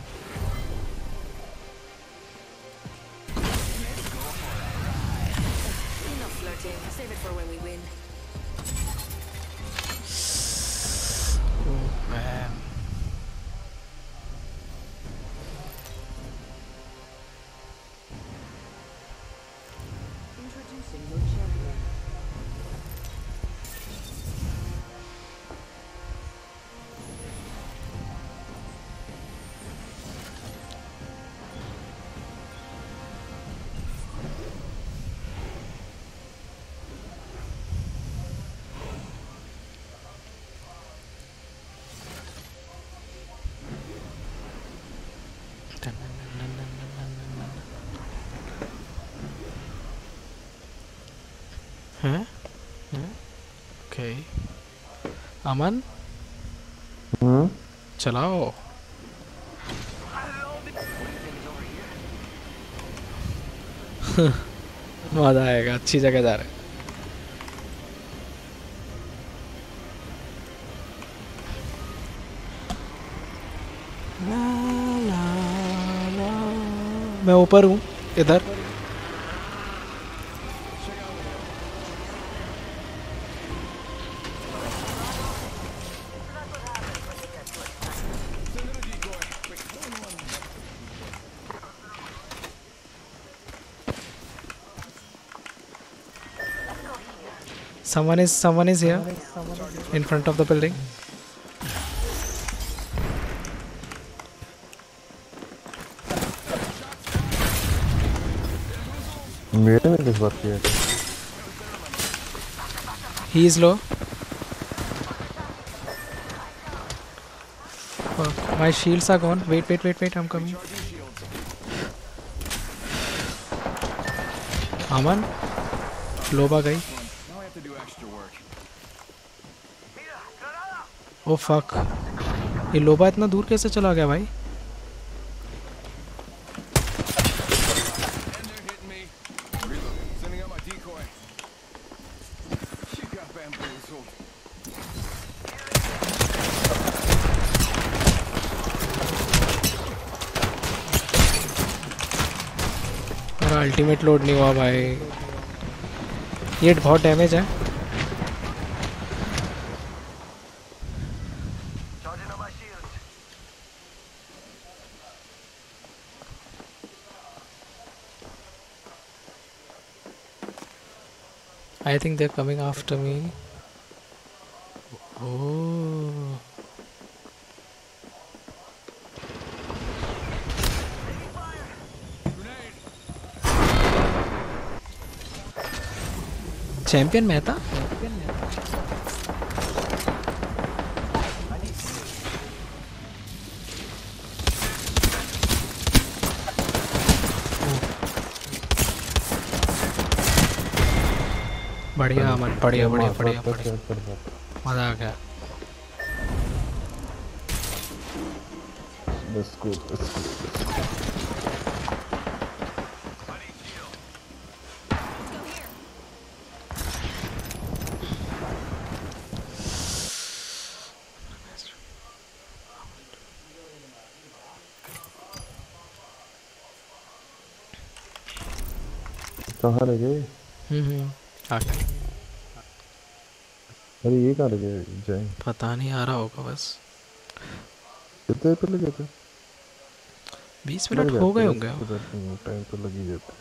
Enough flirting. Save it for when we win. Oh man. Introducing your champion. Huh? Okay. अमन चलाओ। मजा आएगा, अच्छी जगह जा रहे हैं। मैं ऊपर हूँ इधर। Someone is here in front of the building. मेरे में किस बात की है? He is low. Fuck, my shields are gone. Wait, I'm coming. Aman, लोबा गई। Oh fuck, ये लोबा इतना दूर कैसे चला गया भाई? मेरा अल्टीमेट लोड नहीं हुआ भाई। ये बहुत डैमेज है। Charging on my shields. I think they're coming after me. Oh. Champion Mehta? बढ़िया अमन, बढ़िया बढ़िया बढ़िया बढ़िया, मजा आ गया। Let's go, let's go. कहाँ रह गए? आ गया। अरे ये कहाँ रह गए जय? पता नहीं, आ रहा होगा बस। कितने पे लगे थे? 20 मिनट हो गए होंगे। टाइम तो लग ही जाता है।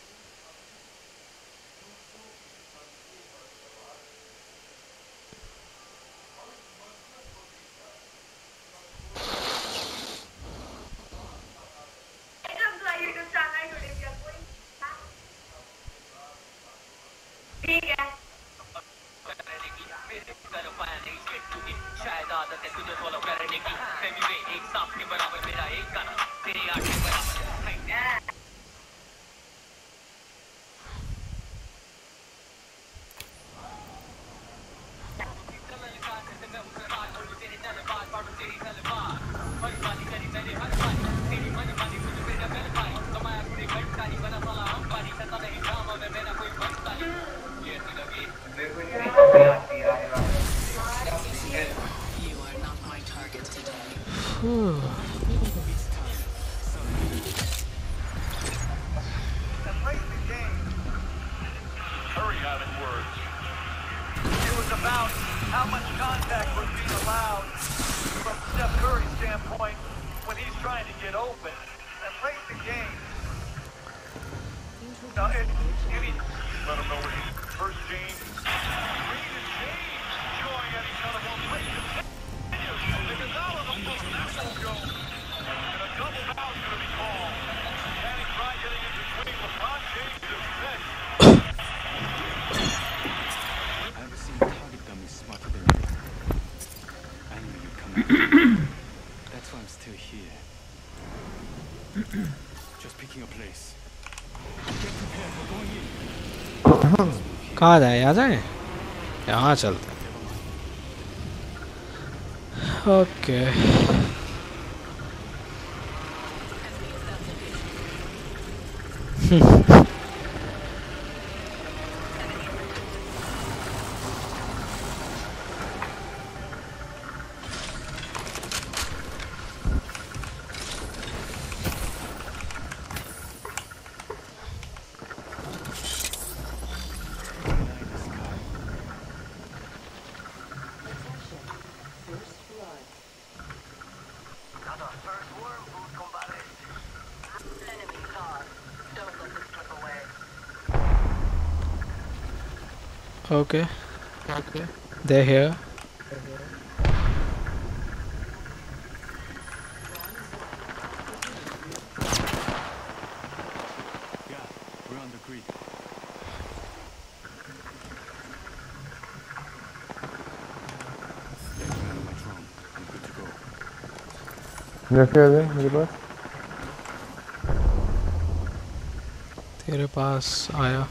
कहाँ जाए? यहाँ जाए? यहाँ चलते। Okay Okay. Okay. They're here. Yeah, we're on the creek. My drone. I'm good to go. रखे आ जाए मेरे पास। तेरे पास आया।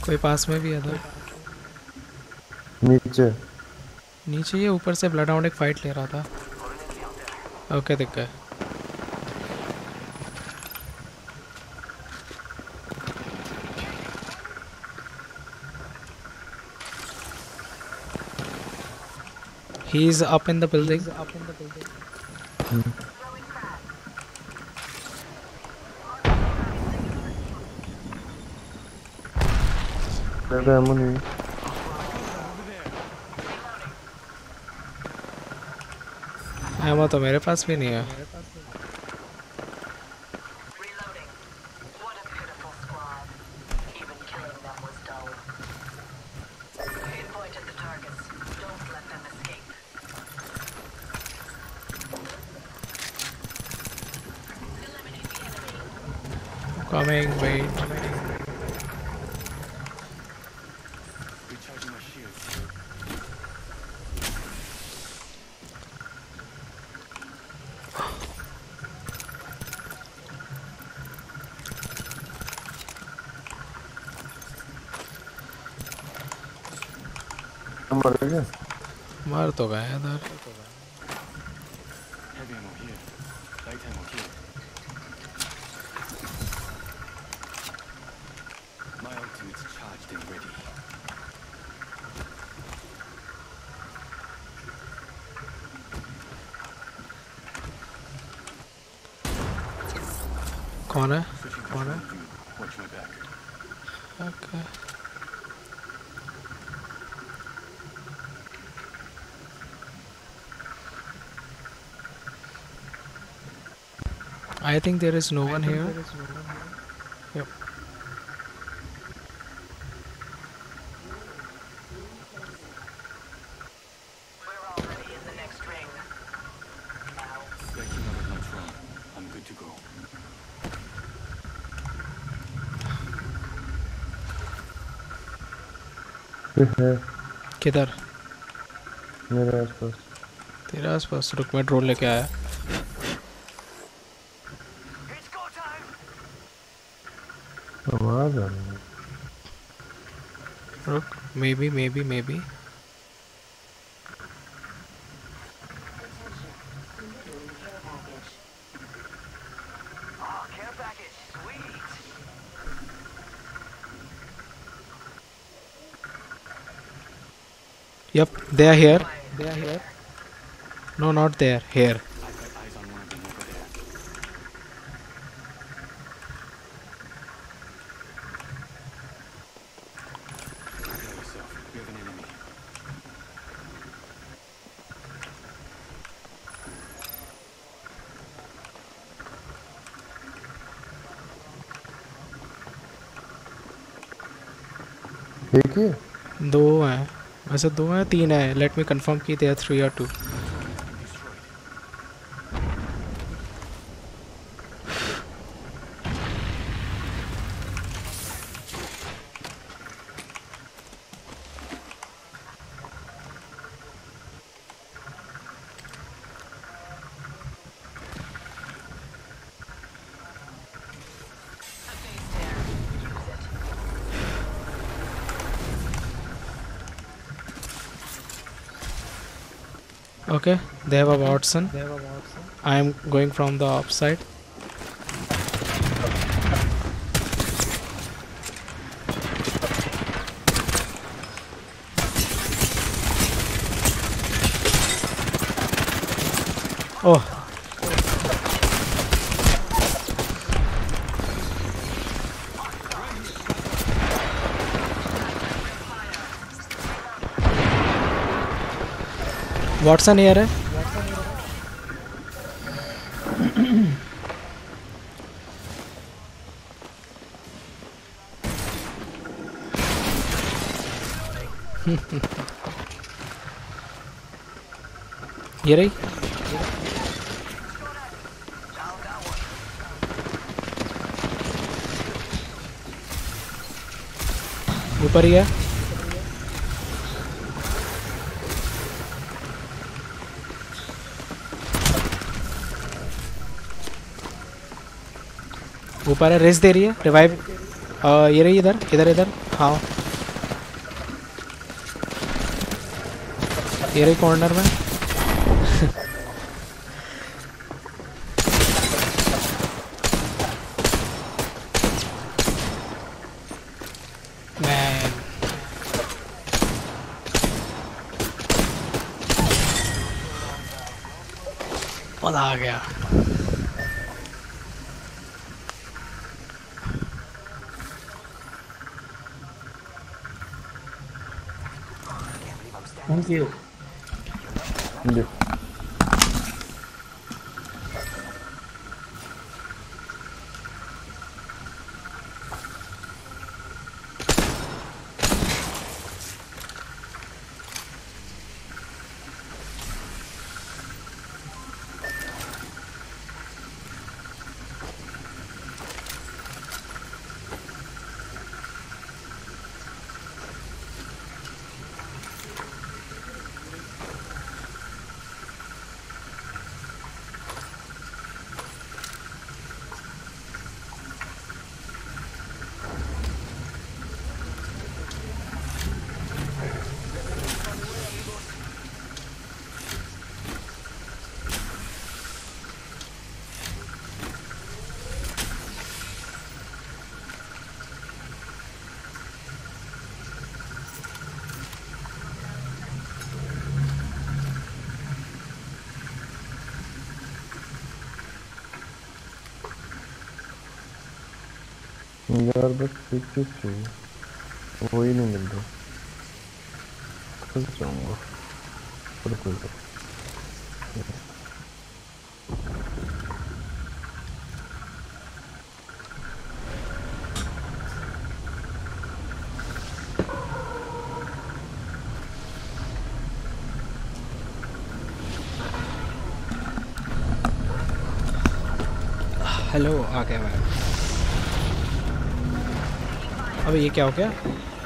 कोई पास में भी है इधर। नीचे नीचे ये ऊपर से ब्लड हाउंड एक फाइट ले रहा था। ओके दिख गया। He is up in the building. ammo नहीं। एमो तो मेरे पास भी नहीं है। Reloading. What a pitiful squad. Even killing them was dull. Pinpoint at the targets. Don't let them escape. Eliminate the enemy. Coming, wait. Recharging my shield. मर गए। मर तो गए इधर। Heavy ammo here. Light ammo here. My ultimate's charged and ready. कौन है? Switching कौन है? to watch my back. Okay. I think there is no one here. Yep. We're already in the next ring. Now, Backing up at my drum. I'm good to go. है किधर? मेरे आसपास। तेरे आसपास? रुक मैं ड्रोन लेके आया। It's go time! आवाज आ रही है। रुक maybe. Oh, care package. Sweet. Yep, they are here. No, not there. Here. I've got eyes on one of them over there. Prepare yourself. We have an enemy. एक ही है? दो हैं। वैसे दो हैं, तीन हैं। Let me confirm कि they are 3 or 2. Destroyed. a phase tear. Use it. Okay, they have a Watson. I am going from the upside. Oh. Watson here है। ये रही। ऊपर ही है। ऊपर है, रेस दे रही है, रिवाइव। ये रही इधर। हाँ ये रही कॉर्नर में। मैन मजा आ गया। Thank you. जी यार बस एक चीज चाहिए, वो ही नहीं मिल रहा। खुद जाऊंगा खुद खुद हेलो आ गया मैं। अब ये क्या हो गया?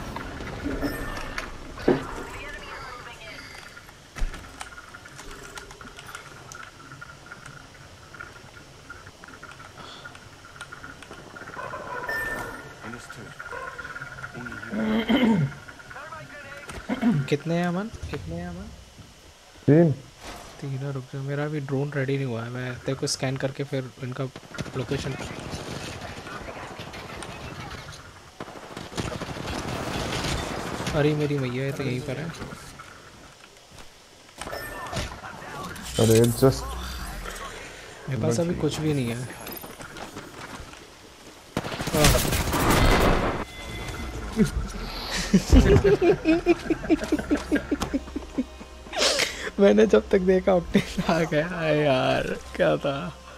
कितने हैं अमन? कितने हैं अमन? 3 3 है। रुक जा, मेरा अभी ड्रोन रेडी नहीं हुआ है। मैं तेरे को स्कैन करके फिर इनका लोकेशन। अरे मेरी मैया है तो यहीं पर है। अरे जस्ट मेरे पास अभी कुछ भी नहीं है। मैंने जब तक देखा ऑक्टेन आ गया यार, क्या था।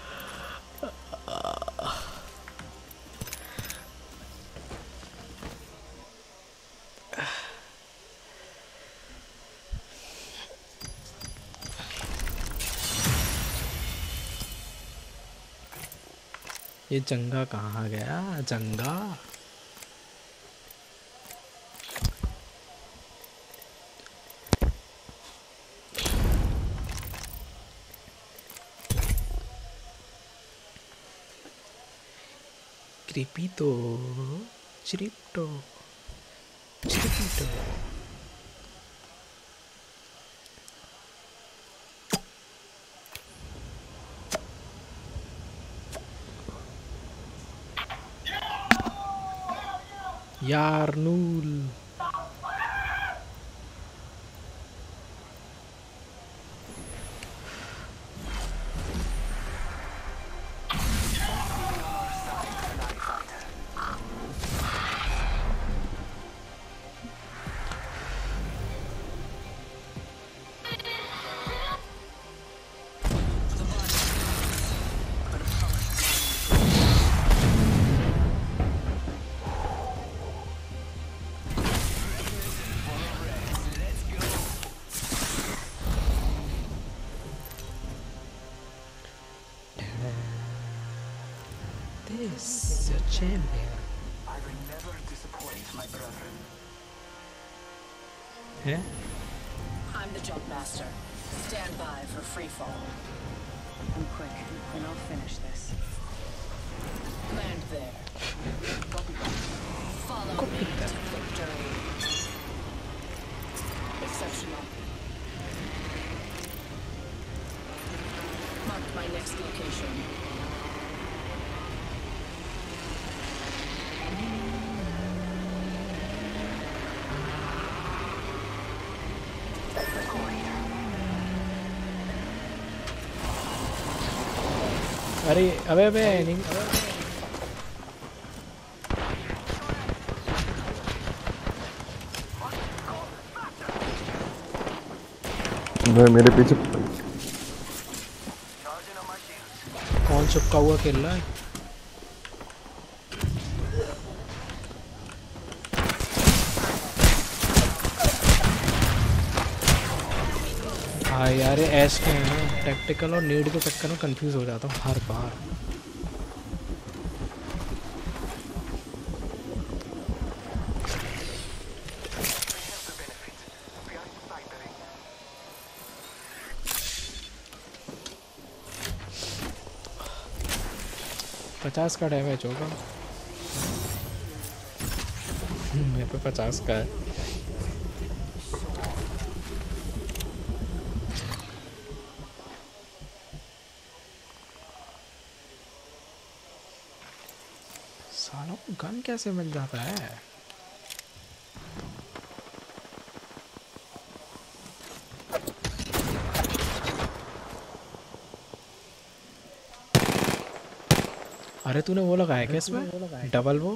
ये जंगा कहाँ गया? जंगा क्रिपितो चिरिप्टो चिरिपिटो। यार्नूल this a champion. I will never disappoint my brethren. Yeah? I'm the jump master. Stand by for free fall. I'm quick, and I'll finish this. Land there. Follow me to victory. Exceptional. next location. अरे अबे अबे नहीं मेरे पीछे कौन चिपका हुआ खेल रहा है? हाँ यार ये ऐश के हैं ना, टैक्टिकल और नीड के चक्कर में कंफ्यूज हो जाता हूँ हर बार। पचास का डैमेज होगा मेरे पे 50 का है। सालों को गन कैसे मिल जाता है? अरे तूने वो लगाया क्या इसमें डबल वो?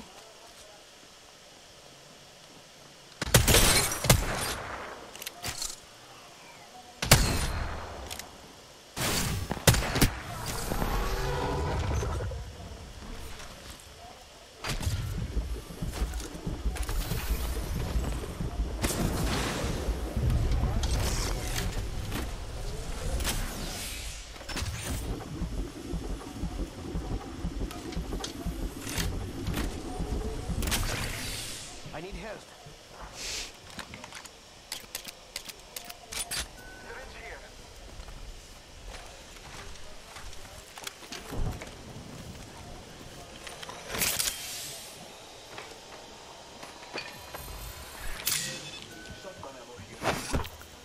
I need help. Syringe here. Shotgun ammo here.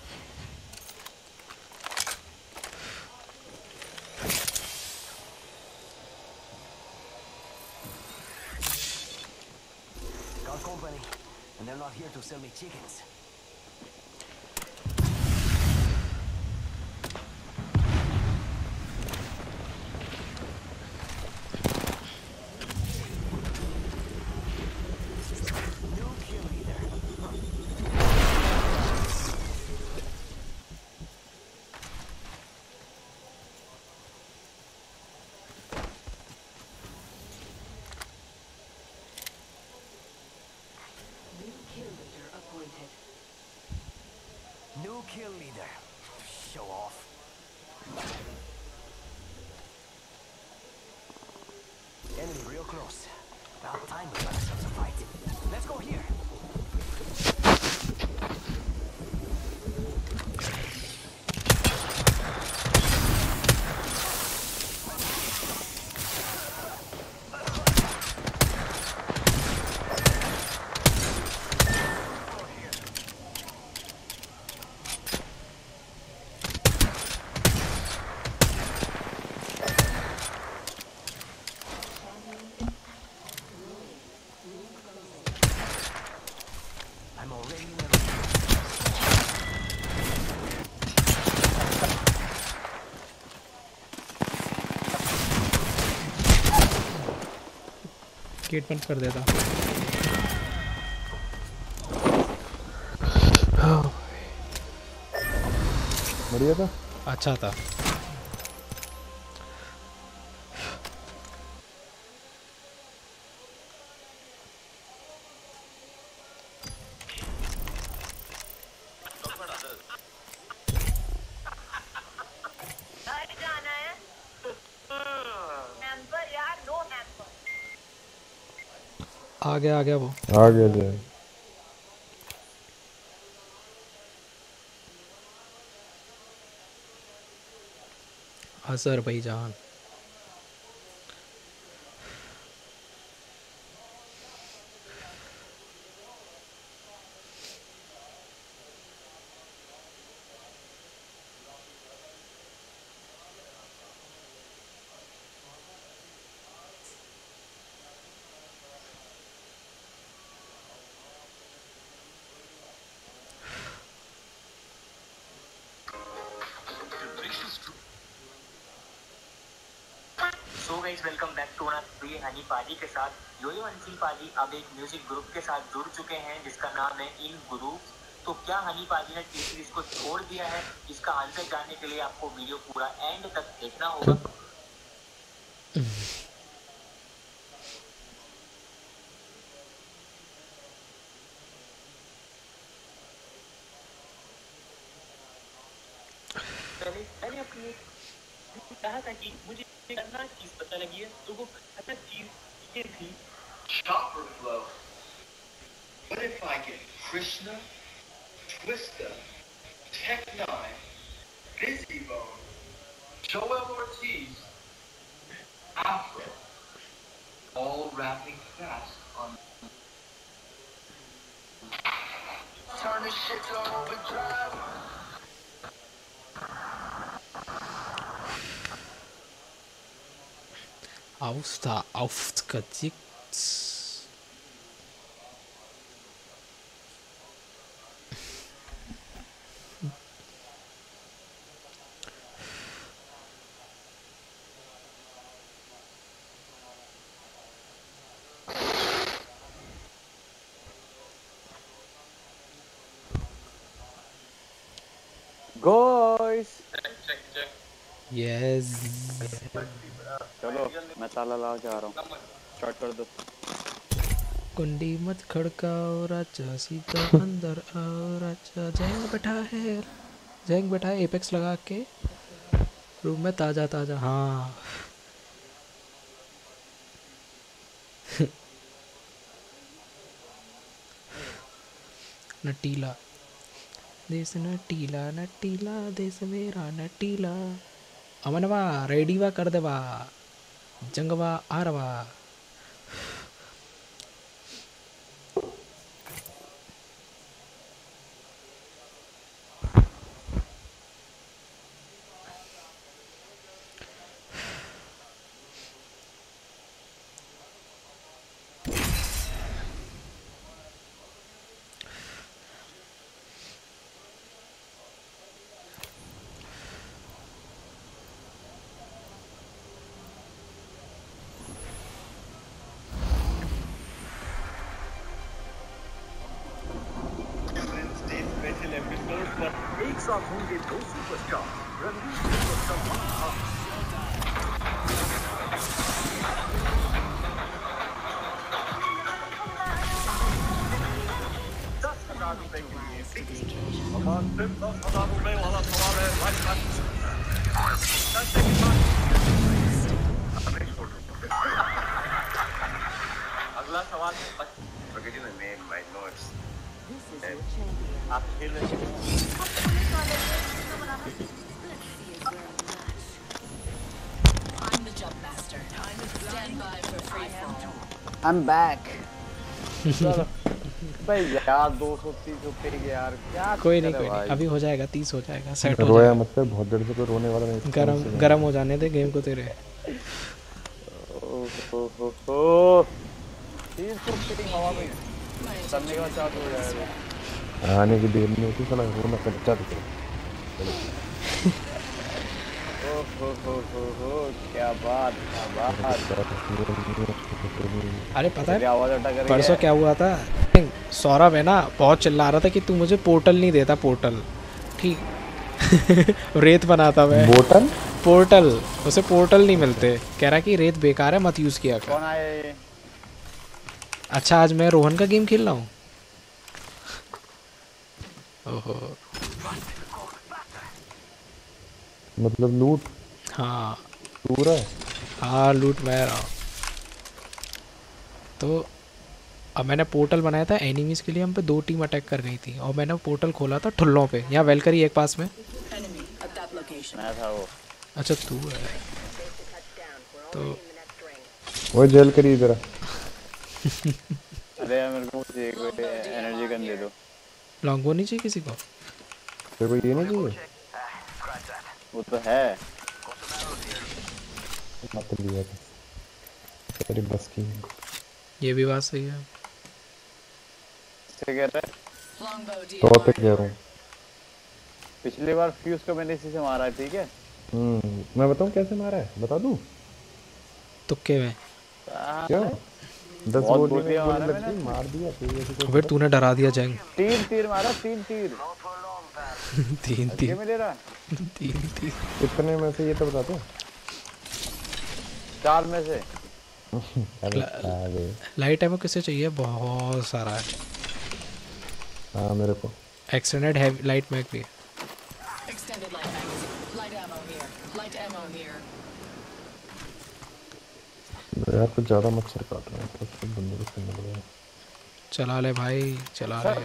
Got company, and they're not here to sell me chickens. New kill leader. New kill leader. Show off. Enemy real close. About time we got ourselves a fight. Let's go here. I'm already level. Gate बंद कर देता। बढ़िया था। अच्छा था। जाना है hamper यार नो हैम्पर आ गया वो। आ गया जो Azerbaijan. Guys, welcome back to वी हनी पाजी के साथ। योयो अंसिल पाजी अब एक म्यूजिक ग्रुप के साथ जुड़ चुके हैं जिसका नाम है इन ग्रुप। तो क्या हनी पाजी ने टी सीरीज को छोड़ दिया है? इसका आंसर जानने के लिए आपको वीडियो पूरा एंड तक देखना होगा। मैंने अपनी कहा था कि मुझे करना चीज पता लगी है, तो वो करना चीज ये थी Chopper flow. What if I get Krishna, Twista, Tech9, Busy Bone, Joel Ortiz, Afro, all rapping fast on. Turn this shit to overdrive. aufgedickt. Guys, Yes. चलो मैं ताला लगा के आ रहा हूँ। स्टार्ट कर दो। कुंडी मत खड़काओ राजा, सीधा अंदर आओ राजा। जैंग बैठा है एपेक्स लगा के रूम में ताजा ताजा। हाँ नटीला देश नटीला नटीला देश मेरा नटीला। अमनवा रेडीवा कर देवा जंगवा आरवा। एक साथ होंगे दो सुपरस्टार रणवीर सिंह और सलमान खान। 10,000 रुपए के लिए टिकट। सामान सिर्फ 10,000 रुपए वाला सवाल है। अगला सवाल है आप खेल रहे हैं। I'm the jump master. Stand by for free fall. I'm back. चलो भाई यार 200-300 पे गया यार क्या। कोई नहीं अभी हो जाएगा 30 हो जाएगा सेट हो रोया जाएगा। मतलब बहुत देर से कोई रोने वाला नहीं। गरम हो जाने दे गेम को तेरे। ओहो 300 पे हवा में करने के बाद चार्ज हो जाएगा। आने की देर नहीं होती साला रोना कच्चा दिख रहा। ओहो क्या बात। अरे पता है परसों क्या हुआ था? सौरभ है ना बहुत चिल्ला रहा था कि तू मुझे पोर्टल नहीं देता। पोर्टल ठीक रेत बनाता मैं पोर्टल उसे पोर्टल नहीं मिलते। कह रहा कि रेत बेकार है मत यूज़ किया कर। कौन आए? अच्छा आज मैं रोहन का गेम खेल रहा हूँ। ओहो मतलब लूट। हाँ पूरा हाँ लूट मैं रहा। तो अब मैंने पोर्टल बनाया था एनिमीज के लिए। हम पे 2 टीम अटैक कर गई थी और मैंने पोर्टल खोला था ठुल्लों पे। यहाँ वेलकरी एक पास में मैं था वो। अच्छा तू है तो वो जेल करी इधर। अरे यार मेरे को एक एनर्जी गन दे दो। लॉन्गबो नहीं चाहिए किसी को? तेरे को ये नहीं चाहिए? वो तो है मत लिया तेरी बस की। ये भी बात सही है। क्या कह रहा है? तो पे कह रहा हूँ पिछली बार फ्यूज को मैंने इसी से मारा है। ठीक है मैं बताऊँ कैसे मारा है? बता दूँ? तुक्के में। क्यों 10 बहुत गोली गोलियां मारा लग मैंने। गई, मार दिया फिर ऐसे कोई फिर तूने डरा दिया जंग। तीर मारा, 3 तीर। 3 ये में ले रहा 3 कितने में से ये तो बता दो। 4 में से। अरे लाइट एमो किसे चाहिए? बहुत सारा है। हाँ मेरे को एक्सटेंडेड हैवी लाइट मैग भी। Extended light magazine. Light ammo here. Light ammo here. यार कुछ ज्यादा मच्छर काट रहा है तो उसको बंदोबस्त करना पड़ेगा। चला ले भाई चला ले।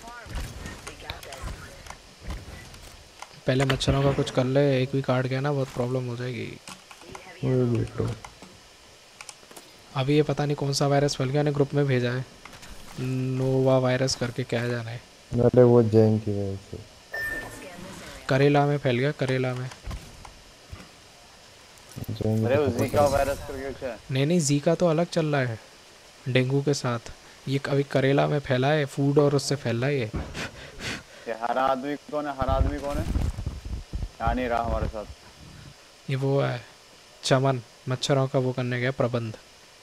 पहले मच्छरों का कुछ कर ले, एक भी काट गया ना बहुत प्रॉब्लम हो जाएगी। ये देख लो अभी ये पता नहीं कौन सा वायरस फैल गया, ने ग्रुप में भेजा है नोवा वायरस करके, क्या जाना है। अरे वो जैंग की वजह से करेला में फैल गया, करेला में। अरे वो जीका वायरस करके क्या? नहीं जीका तो अलग चल रहा है डेंगू के साथ, ये अभी करेला में फैला है, फूड और उससे फैला है ये हर आदमी कौन है? आ नहीं रहा हमारे साथ। ये वो है चमन, मच्छरों का वो करने गया प्रबंध।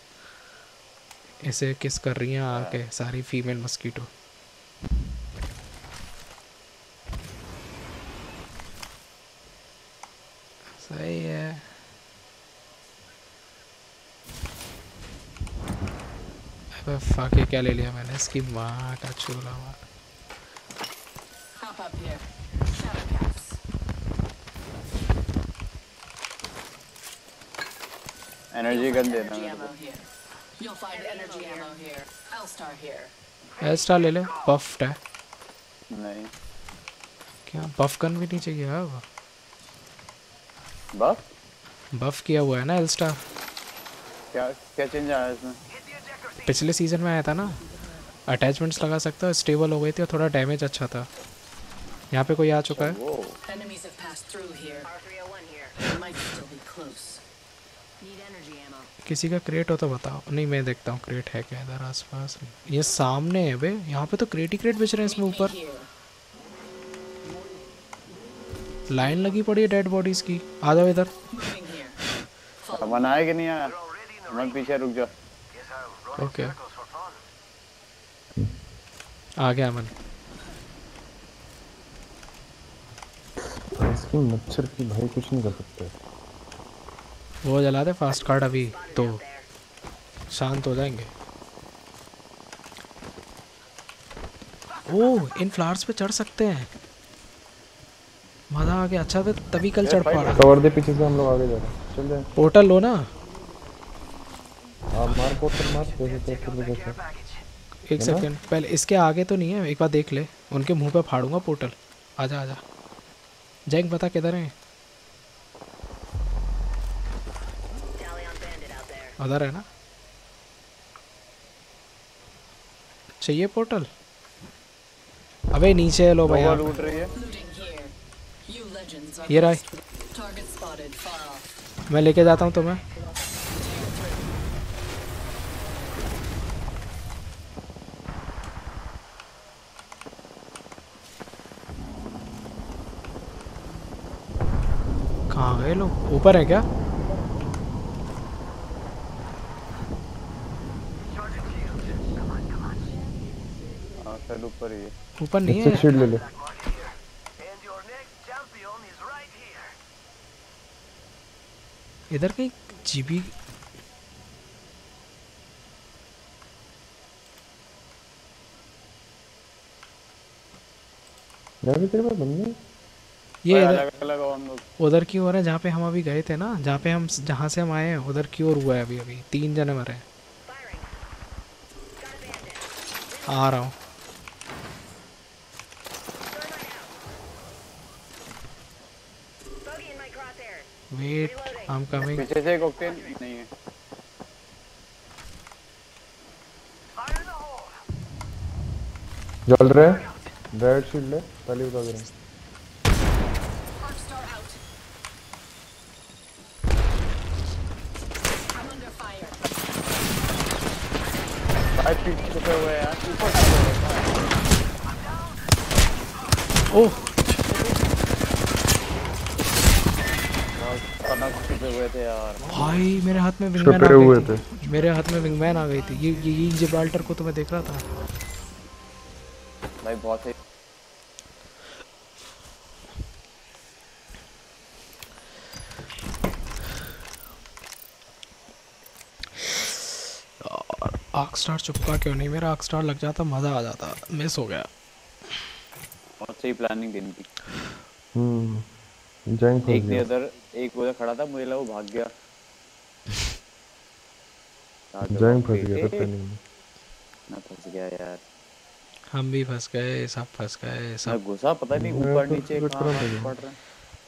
इसे किस कर रही हैं आके सारी फीमेल मस्कीटो। सही है। अबे फाके क्या ले लिया मैंने, इसकी माँ का चूल्हा मार। Hop up here. Shadow cats. Energy gun देना Energy मेरे ammo को। here. You'll find energy ammo here. L-Star here. एस्टा ले ले, बफ्ड है। नहीं क्या बफ गन भी नहीं चाहिए? अब बफ बफ किया हुआ है ना एल्स्टार। क्या क्या चेंज आया इसमें? पिछले सीजन में आया था ना, अटैचमेंट्स लगा सकता है, स्टेबल हो गई थी और थोड़ा डैमेज अच्छा था। यहाँ पे कोई आ चुका है। वो Enemies have passed through here. R301 here. They might still be close. Need energy ammo. किसी का क्रेट हो तो बताओ। नहीं मैं देखता हूँ क्रेट है क्या इधर आसपास। ये सामने है बे, यहाँ पे तो क्रेट ही क्रेट बेच रहे हैं इसमें ऊपर। Here. लाइन लगी पड़ी है डेड बॉडीज की। आ जाओ इधर। Moving here. अमन आए कि नहीं आया? अमन पीछे रुक जा। ओके आ गया अमन। इसकी मच्छर की भाई कुछ नहीं कर सकते। वो जला दे फास्ट कार्ड अभी तो शांत हो जाएंगे। ओह इन फ्लावर्स पे चढ़ सकते हैं, मजा आ गया। अच्छा तो तभी कल चढ़ पा रहा। कवर दे पीछे से, हम लोग आगे जा रहे हैं। चल जाए पोर्टल लो ना। मार पोर्टल मार जैसे। एक सेकंड पहले इसके आगे तो नहीं है, एक बार देख ले। उनके मुंह पे फाड़ूंगा पोर्टल। आजा आजा जैंग बता किधर है? उधर है ना? चाहिए पोर्टल? अबे नीचे लो भाई। लूट रही है। Looting here. You legends are ये रहा। lost. Target spotted far off. मैं लेके जाता हूँ तुम्हें। कहाँ गए लोग? ऊपर है क्या? हाँ शायद ऊपर ही है। ऊपर नहीं है। शील्ड ले ले। And your next champion is right here. इधर कहीं जीबी यार तेरे पास बंदे ये अलग अलग हम लोग उधर की ओर है जहाँ पे हम अभी गए थे ना, जहाँ से हम आए हैं उधर की ओर हुआ है। अभी 3 जने मरे हैं। आ रहा हूँ। Wait I am coming. पीछे से एक ऑक्टेन नहीं है। जल रहे हैं। रेड शील्ड है, पहले बता दे रहा हूँ। Arcstar out. I'm under fire. भाई पीछे छुपे हुए हैं यार। ऊपर छुपे हुए हैं। ओह खतरनाक छुपे हुए थे यार। भाई मेरे हाथ में विंगमैन आ छुपे हुए गई थी। मेरे हाथ में विंगमैन आ गई थी। ये जिब्राल्टर को तो मैं देख रहा था भाई बहुत है। और आर्क स्टार चुपका क्यों नहीं? मेरा आर्क स्टार लग जाता मजा आ जाता। मिस हो गया। बहुत सही प्लानिंग थी इनकी। जंग हो एक गया। एक उधर खड़ा था, मुझे लगा वो भाग गया। जंग फंस गया था प्लानिंग में। ना फंस गया यार। हम भी फंस गए, सब फंस गए, सब घुसा पता नहीं मैं ऊपर तो नीचे फिट कहाँ रहा था। पड़ रहा है।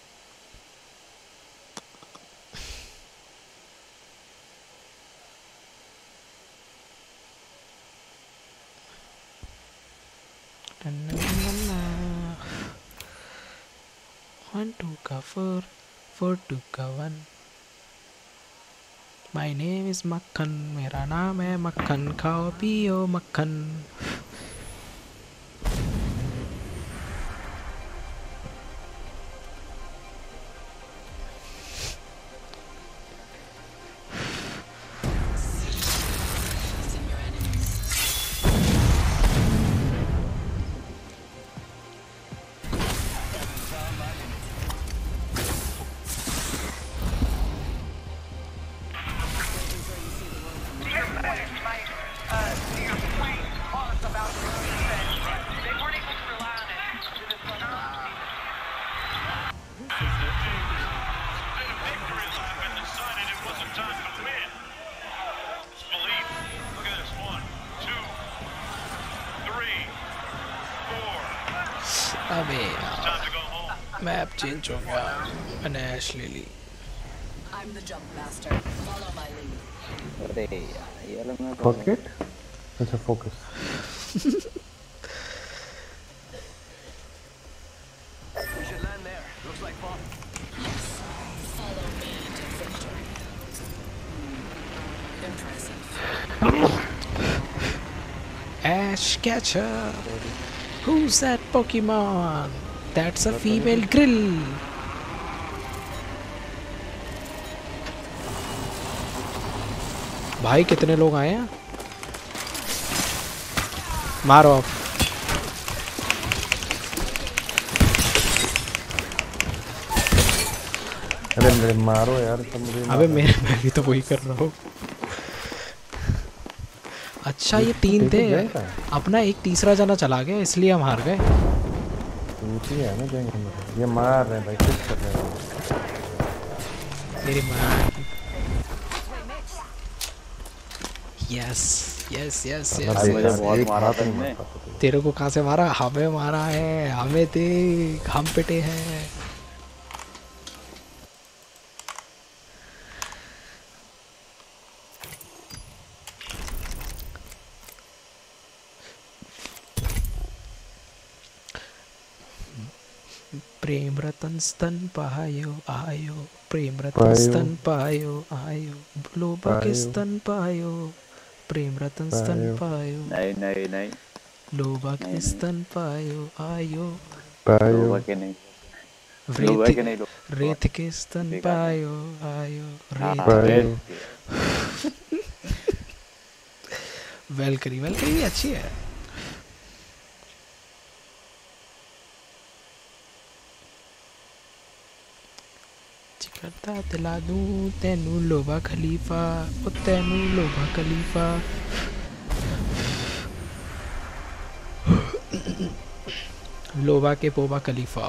One two का four, four two का one. My name is मक्खन, मेरा नाम है मक्खन, खाओ पियो मक्खन। अबे यार मैप चेंज हो गया। मैंने ऐश ले ली। I'm the jump master. Follow my lead. अरे यार ये वाला मैं पॉकेट। अच्छा focus. We should land there. Looks like fun. Follow me to victory. Impressive. Ash Ketchum. Who's that Pokemon? That's a female grill. भाई कितने लोग आए हैं? मारो आप। अरे मेरे मारो यार सब मुझे। अबे मैं भी तो वही कर रहा हूँ। अच्छा ये तीन थे, अपना एक तीसरा जना चला गया इसलिए हम हार गए। है ना जाएंगे ये मार रहे हैं भाई, कुछ कर रहे हैं मेरी माँ। Yes yes yes yes. मुझे बहुत मारा था इनने। तेरे को कहाँ से मारा? हमें मारा है, हमें देख, हम पिटे हैं। प्रेम रतन स्तन पायो आयो, प्रेम रतन स्तन पायो आयो, लोबा के स्तन पायो, प्रेम रतन स्तन पायो। नहीं नहीं नहीं, लोबा के स्तन पायो आयो, लोबा के नहीं, लोबा के नहीं, रेत के स्तन पायो आयो, रेत। वेलकरी वेलकरी अच्छी है। करता दिला दूं तेनू लोबा खलीफा, ओ तेनू लोबा खलीफा। लोबा के पोबा खलीफा।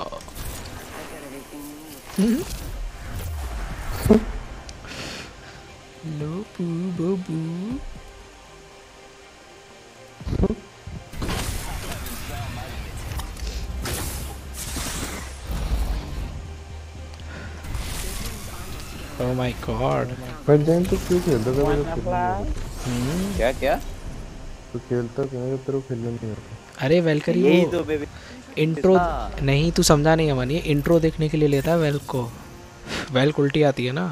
लोबू बोबू। Oh my God! पर जैन तो क्यों खेलता था? क्या क्या? तो खेलता क्यों है? तेरे को खेलना नहीं आता। अरे वेलकरी यही तो बेबी इंट्रो नहीं, तू समझा नहीं हमारी। इंट्रो देखने के लिए लेता है वेल्क को। वेल्क उल्टी आती है ना।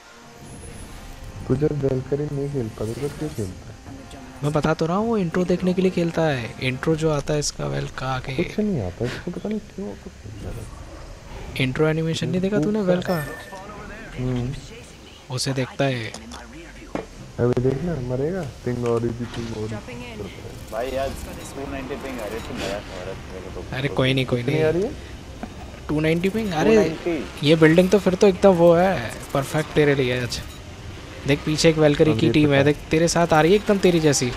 तू जब वेलकरी नहीं खेल पाता तो क्यों खेलता है? मैं बता तो रहा हूँ, वो इंट्रो देखने के लिए खेलता है। इंट्रो जो आता है इसका वेल्क का आके। कुछ नहीं आता इसको, पता नहीं क्यों कुछ खेलता है। इंट्रो एनिमेशन नहीं देखा तूने वेल्क का? उसे देखता है। अभी देखना मरेगा पिंग और भी पिंग और भाई यार 290 पिंग आ रही है, तो नया खबर है। अरे कोई नहीं कितनी आ रही है 290 पिंग। अरे 290। ये बिल्डिंग तो फिर तो एकदम वो है, परफेक्ट तेरे लिए। अच्छा देख पीछे एक वेलकरी की टीम है, देख तेरे साथ आ रही है एकदम तेरी जैसी।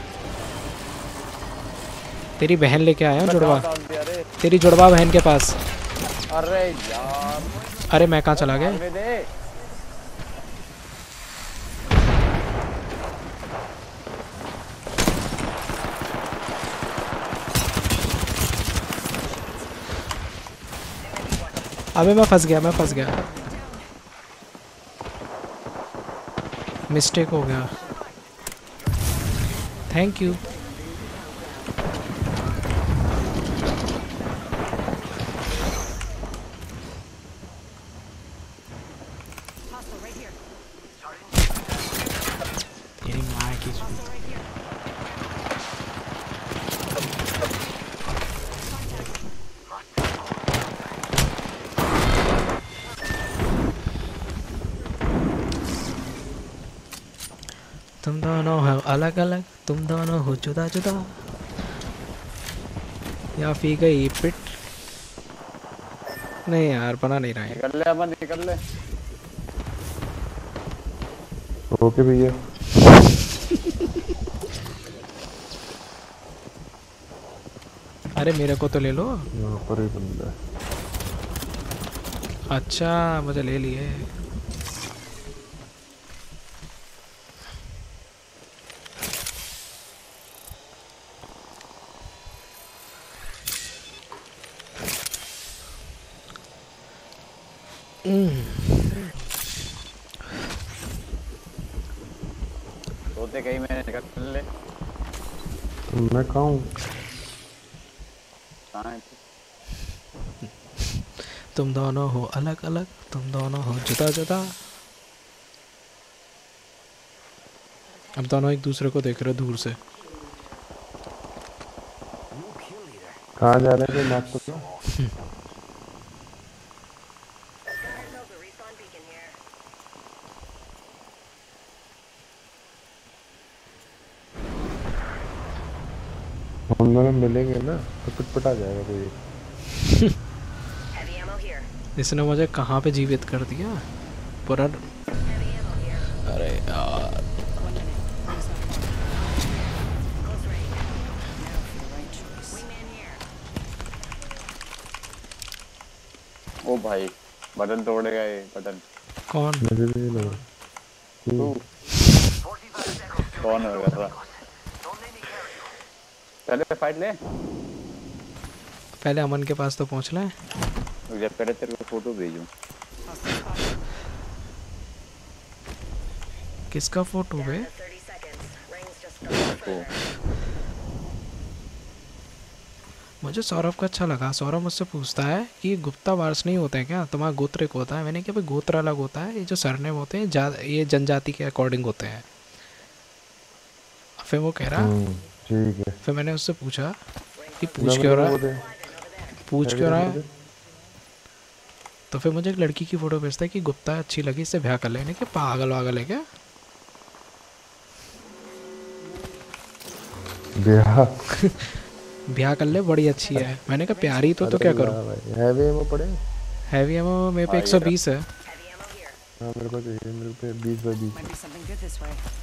तेरी बहन लेके आया हूँ जुड़वा, तेरी जुड़वा बहन के पास। अरे यार, अरे मैं कहाँ चला गया? भागने दे। अबे मैं फंस गया, मिस्टेक हो गया। Thank you. तेरी माँ की तुम दोनों हो अलग अलग, तुम दोनों हो जुदा जुदा, या फी गई पिट। नहीं यार बना नहीं रहा है। निकल ले अमन, निकल ले। ओके भैया। अरे मेरे को तो ले लो। यहाँ पर ही बंदा है। अच्छा मुझे ले लिए। सोते कहीं मैंने निकल ले। मैं कहाँ हूँ? कहाँ है? तुम दोनों हो अलग अलग, तुम दोनों हो जुदा जुदा। अब दोनों एक दूसरे को देख रहे हो दूर से। कहाँ जा रहे हैं मार्क तो? हम दोनों मिलेंगे ना तो पिटपटा जाएगा कोई। इसने मुझे कहाँ पे जीवित कर दिया पूरा। अरे यार ओ भाई बटन तोड़ेगा ये बटन। कौन? मुझे भी नहीं लगा। तू कौन कर रहा? चले फाइट ले। पहले अमन के पास तो पहुँच ले। जब पहले तेरे को फोटो भेजूं। किसका फोटो है? मुझे सौरभ का अच्छा लगा। सौरभ मुझसे पूछता है कि गुप्ता वार्स नहीं होते हैं क्या, तुम्हारा गोत्र एक होता है? मैंने कहा भाई गोत्र अलग होता है, ये जो सरनेम होते हैं ये जनजाति के अकॉर्डिंग होते हैं। फिर वो कह रहा ठीक है। फिर मैंने उससे पूछा कि पूछ क्यों रहा है। तो फिर मुझे एक लड़की की फोटो भेजता है कि गुप्ता अच्छी लगी, इससे ब्याह कर लेने के। पागल वागल है क्या? ब्याह कर ले, बड़ी अच्छी है। मैंने कहा प्यारी तो क्या करूं? हैवी एमो पड़े? हैवी एमो मेरे पे 120 है। हां मेरे पास मेरे पे 20/20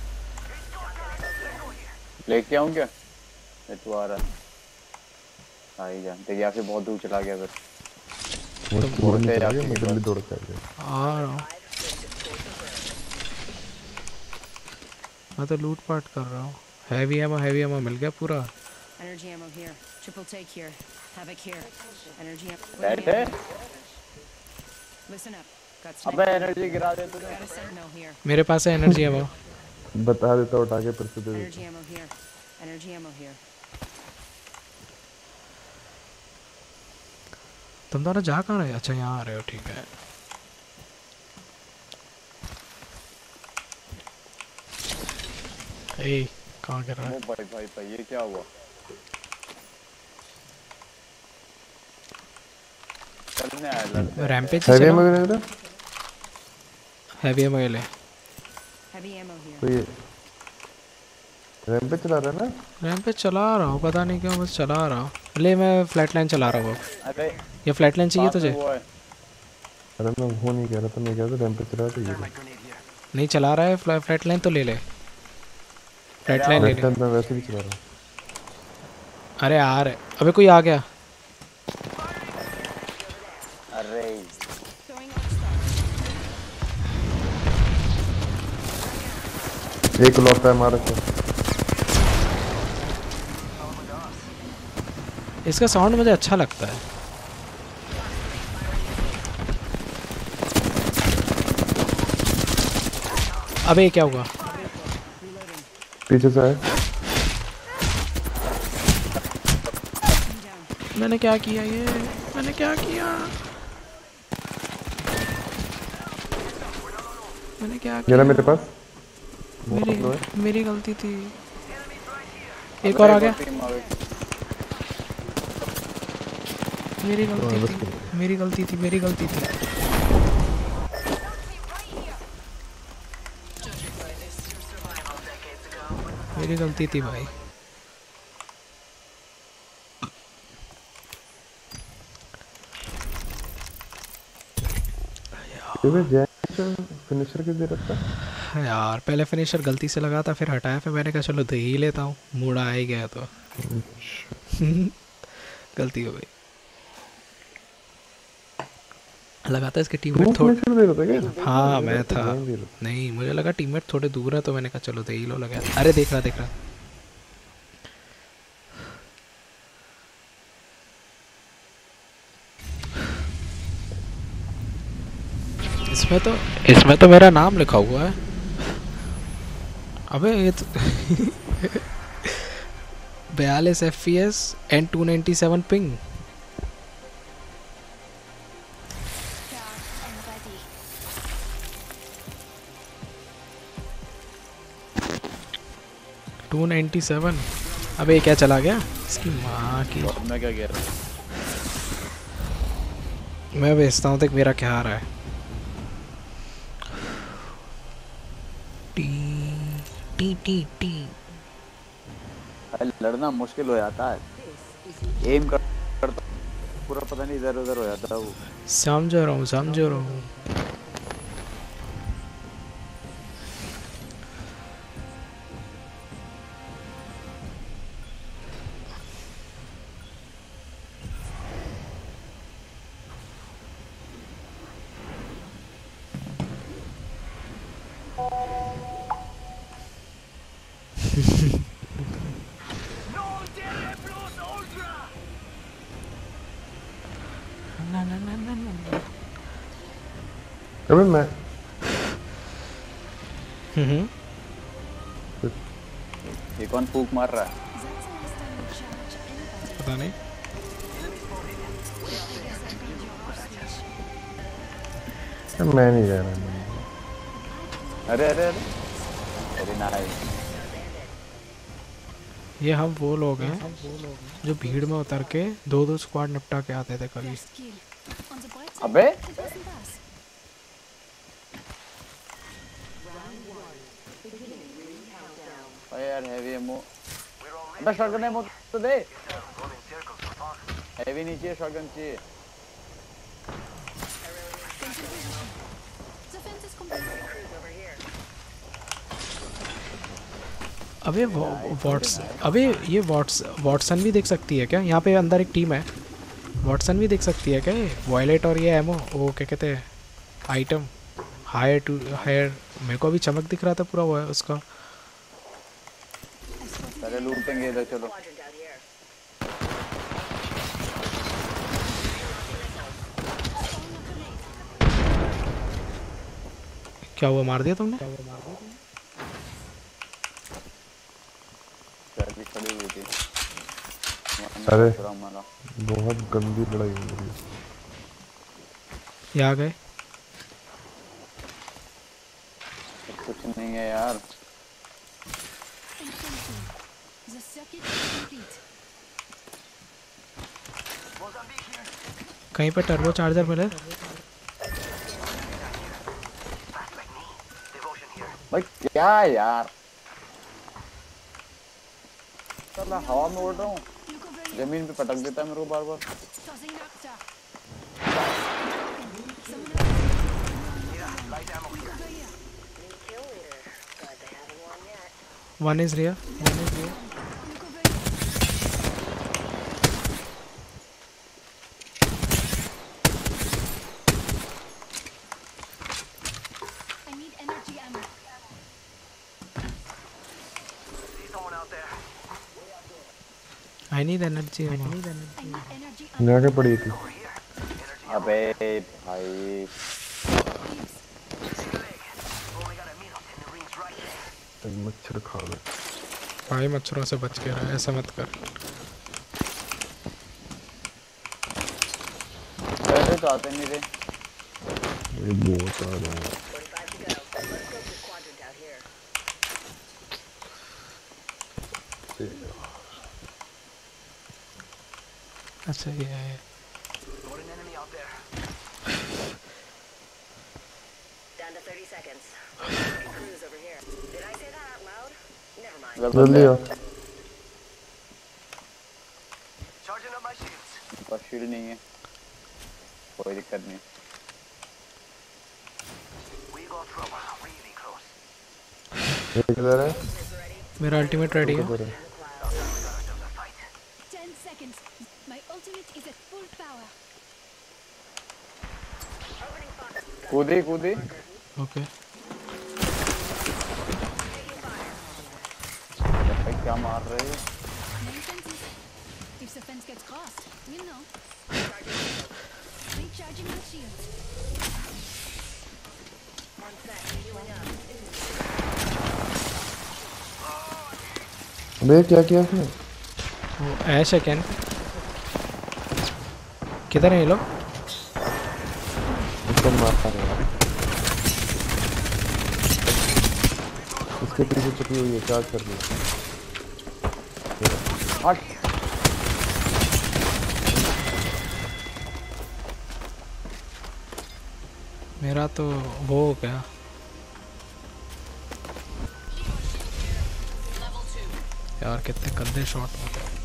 लेके आऊं क्या? तू आ रहा आई जा। देखिए फिर बहुत दूर चला गया फिर। तुम बोलते जाके मैं जल्दी दौड़ के आ रहा हूं। मैं तो लूट पाट कर रहा हूं। हैवी एमो मिल गया पूरा। Energy ammo here. Triple take here. Havoc here. Energy ammo. बैठ है। Listen up. Got अबे एनर्जी गिरा दे तूने। got a sentinel here. मेरे पास है एनर्जी एमो। बता देता उठा के फिर से दे दे। Energy ammo here. Energy ammo here. तुम दोनों जा कहाँ रहे? अच्छा यहाँ आ रहे हो, ठीक है। ए कहाँ कर रहा है? भाई ये क्या हुआ? चलने आया लड़ते। रैम्पेज से चलो। हैवी एमो ले। तो ये रैंप पे चला रहा है ना? रैंप पे चला रहा हूँ, पता नहीं क्यों, बस चला रहा हूँ। ले मैं फ्लैट लाइन चला रहा हूँ। अरे ये फ्लैट लाइन चाहिए पास में तुझे? वो है। अरे मैं वो नहीं कह रहा था, मैं कह रहा था रैंप पे चला रहा है। नहीं चला रहा है फ्लैट लाइन तो ले ले। फ्लैट लाइन ले ले। मैं वैसे भी चला रहा हूँ। अरे आ रहे, अबे कोई आ गया। अरे एक लौटा है मारा को। इसका साउंड मुझे अच्छा लगता है। अबे क्या हुआ? पीछे से है। मैंने क्या किया ये? मैंने क्या किया? मैंने क्या किया? मेरे पास मेरी गलती थी। एक और आ गया। मेरी गलती थी, मेरी गलती थी, मेरी गलती थी। मेरी गलती थी भाई। फिनिशर किस दे रखा है यार? पहले फिनिशर गलती से लगा था, फिर हटाया, फिर मैंने कहा चलो दे ही लेता हूँ, मूड आ ही गया तो गलती हो गई। लगा था इसके टीममेट थोड़े। हाँ मैं था, नहीं मुझे लगा टीममेट थोड़े दूर है तो मैंने कहा चलो दे ही लो लगा। अरे देख रहा देख रहा। इसमें तो मेरा नाम लिखा हुआ है। अबे ये तो 42 FPS एंड 297 पिंग। अबे क्या चला गया इसकी माँ की। मैं क्या कह रहा हूँ? मैं भेजता हूँ, देख मेरा क्या आ रहा है। टी टी टी टी। लड़ना मुश्किल हो जाता है। एम करता पूरा पता नहीं इधर उधर हो जाता है वो। समझ रहा हूँ। अबे मैं ये कौन फूक मार रहा है? पता नहीं। मैं नहीं जा रहा। अरे अरे अरे अरे नाइस। ये हम वो लोग हैं जो भीड़ में उतर के दो स्क्वाड निपटा के आते थे कभी। अबे यार हैवी एमो। अबे शॉटगन एमो तो दे। हैवी नहीं चाहिए, शॉटगन चाहिए। अबे ये वॉटसन भी देख सकती है क्या? यहाँ पे अंदर एक टीम है, वॉटसन भी देख सकती है क्या? ये वॉयलेट और ये एमो, वो क्या कहते हैं आइटम, हायर टू हायर। मेरे को अभी चमक दिख रहा था पूरा वो है उसका। पहले लूटेंगे इधर, चलो। क्या हुआ, मार दिया तुमने? खड़ी हुई थी। अरे बहुत गंदी लड़ाई हो रही है। ये आ गए। कुछ नहीं है यार। कहीं पे टर्बो चार्जर मिले? भाई क्या यार, साला हवा में उड़ रहा हूँ, जमीन पे पटक देता है मेरे को बार बार। One is rear. I need energy ammo. आगे पड़ी थी। अबे भाई मच्छर खा गए। भाई मच्छरों से बच के रहा, ऐसा मत कर। पहले तो आते नहीं थे। ये बहुत आ रहा है। अच्छा ये है। जल्दी आओ। बस शील्ड नहीं है, कोई दिक्कत नहीं। ये किधर है? मेरा अल्टीमेट रेडी है। कूदे कूदे। ओके। भाई क्या मार रहे हो? अबे क्या किया उसने? वो ऐश है कैन। किधर है ये लोग? इसको मार रहे हैं। इसके पीछे छुपी हुई है, चार्ज कर दी। हट। मेरा तो वो हो गया। यार कितने गंदे शॉट होते हैं।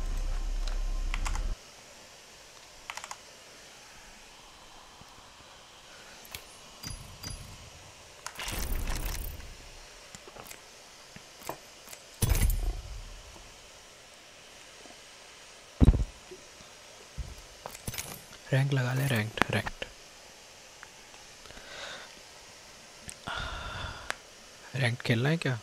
रैंक लगा ले, रैंक्ड। रैंक खेलना है क्या?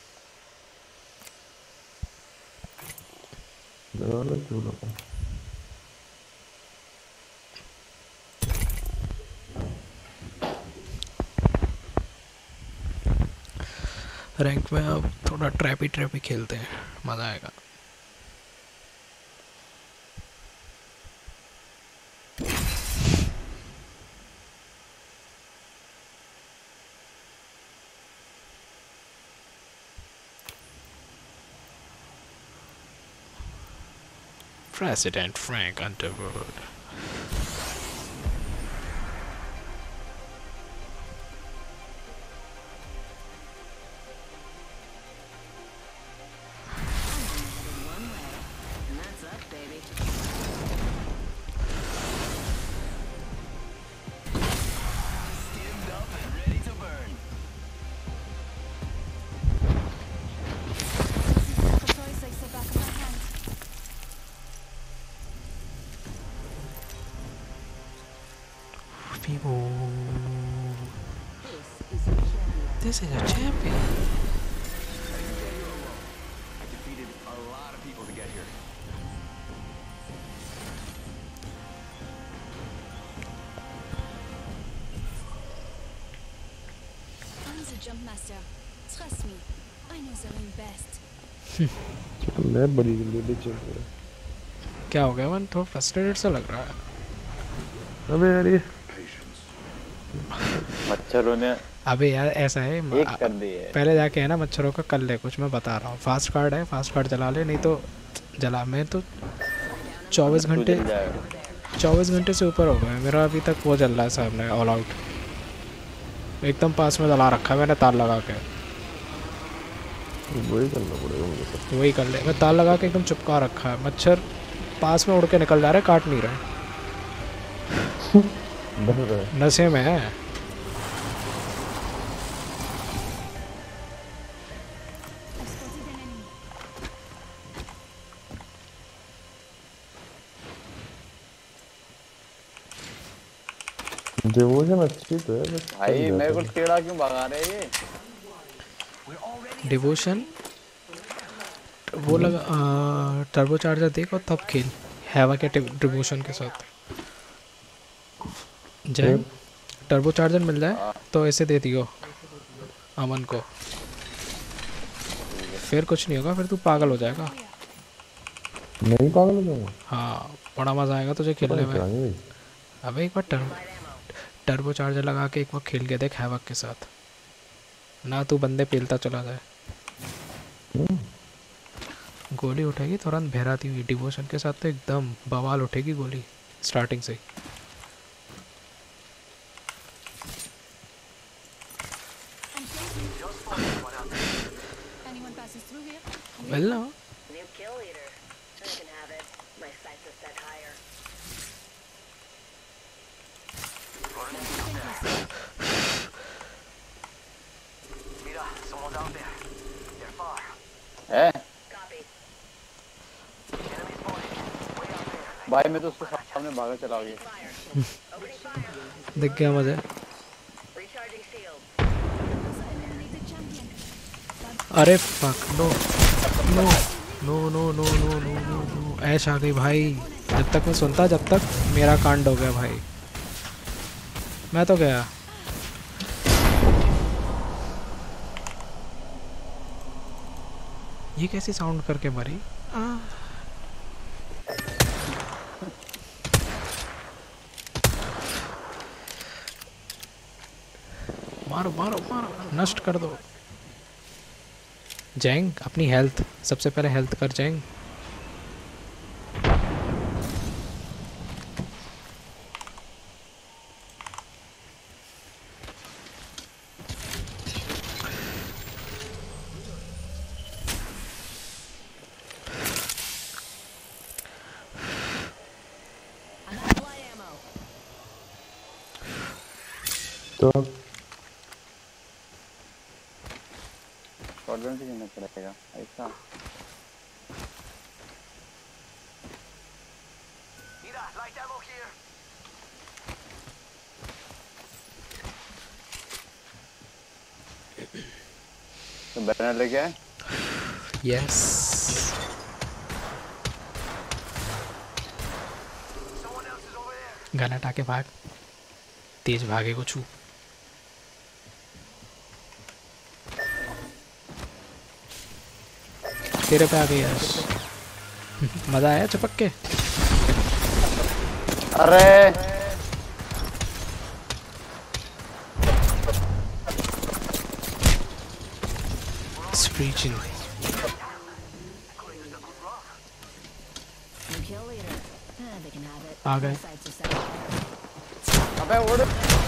रैंक में अब थोड़ा ट्रैपी खेलते हैं, मज़ा आएगा। President Frank Underwood. This is a champion. I defeated a lot of people to get here. I'm the jump master. Trust me, I know the ring best. मैं बड़ी जल्दी चल रहा है। क्या हो गया? मन थोड़ा फ्रस्ट्रेटेड सा लग रहा है। अबे यार ये मच्छरों ने अबे यार ऐसा है, एक कर दिए। पहले जाके है ना मच्छरों का कर ले कुछ, मैं बता रहा हूँ। फास्ट कार्ड है, फास्ट कार्ड चला ले, नहीं तो जला। मैं तो 24 घंटे से ऊपर हो गए मेरा, अभी तक वो चल रहा है सामने ऑल आउट। एकदम पास में जला रखा है मैंने तार लगा के। वही करना पड़ेगा मुझे सब। वही कर ले। मैं ताल लगा के एकदम चिपका रखा है, मच्छर पास में उड़ के निकल जा रहा है, काट नहीं रहा है, डर रहा है। नशे में है। डिवोशन अच्छी तो है बस भाई मेरे को टेढ़ा क्यों भगा रहे हैं ये? डिवोशन वो लगा टर्बो चार्जर देखो तब खेल हैवा के डिवोशन के साथ। जय टर्बो चार्जर मिल जाए तो ऐसे दे दियो अमन को, फिर कुछ नहीं होगा, फिर तू पागल हो जाएगा। नहीं पागल हो जाऊंगा। हाँ बड़ा मज़ा आएगा तुझे खेलने में। अब एक बार टर्बो चार्जर लगा के एक बार खेल के देख हैवक के साथ, ना तू बंदे पेलता चला जाए। गोली उठेगी तुरंत बहराती हुई, डिवोशन के साथ तो एकदम बवाल उठेगी गोली स्टार्टिंग से ही। मिलना है भाई, मैं तो उसके सामने भागा चला गया। देख गया मुझे। अरे fuck no no no no no no no no no Ash आ गई भाई। जब तक मैं सुनता, जब तक मेरा कांड हो गया भाई। मैं तो गया। ये कैसी साउंड करके मरी? मारो मारो मारो, नष्ट कर दो। जैंग अपनी हेल्थ सबसे पहले हेल्थ कर जैंग। तो शॉटगन से खेलना पड़ेगा ऐसा। तो बैनर लेके आए? यस गन हटा के भाग, तेज भागे को छू। तेरे पे आ गई यार। मजा आया चपक के? अरे स्प्रीचिंग आ गए। अबे उड़।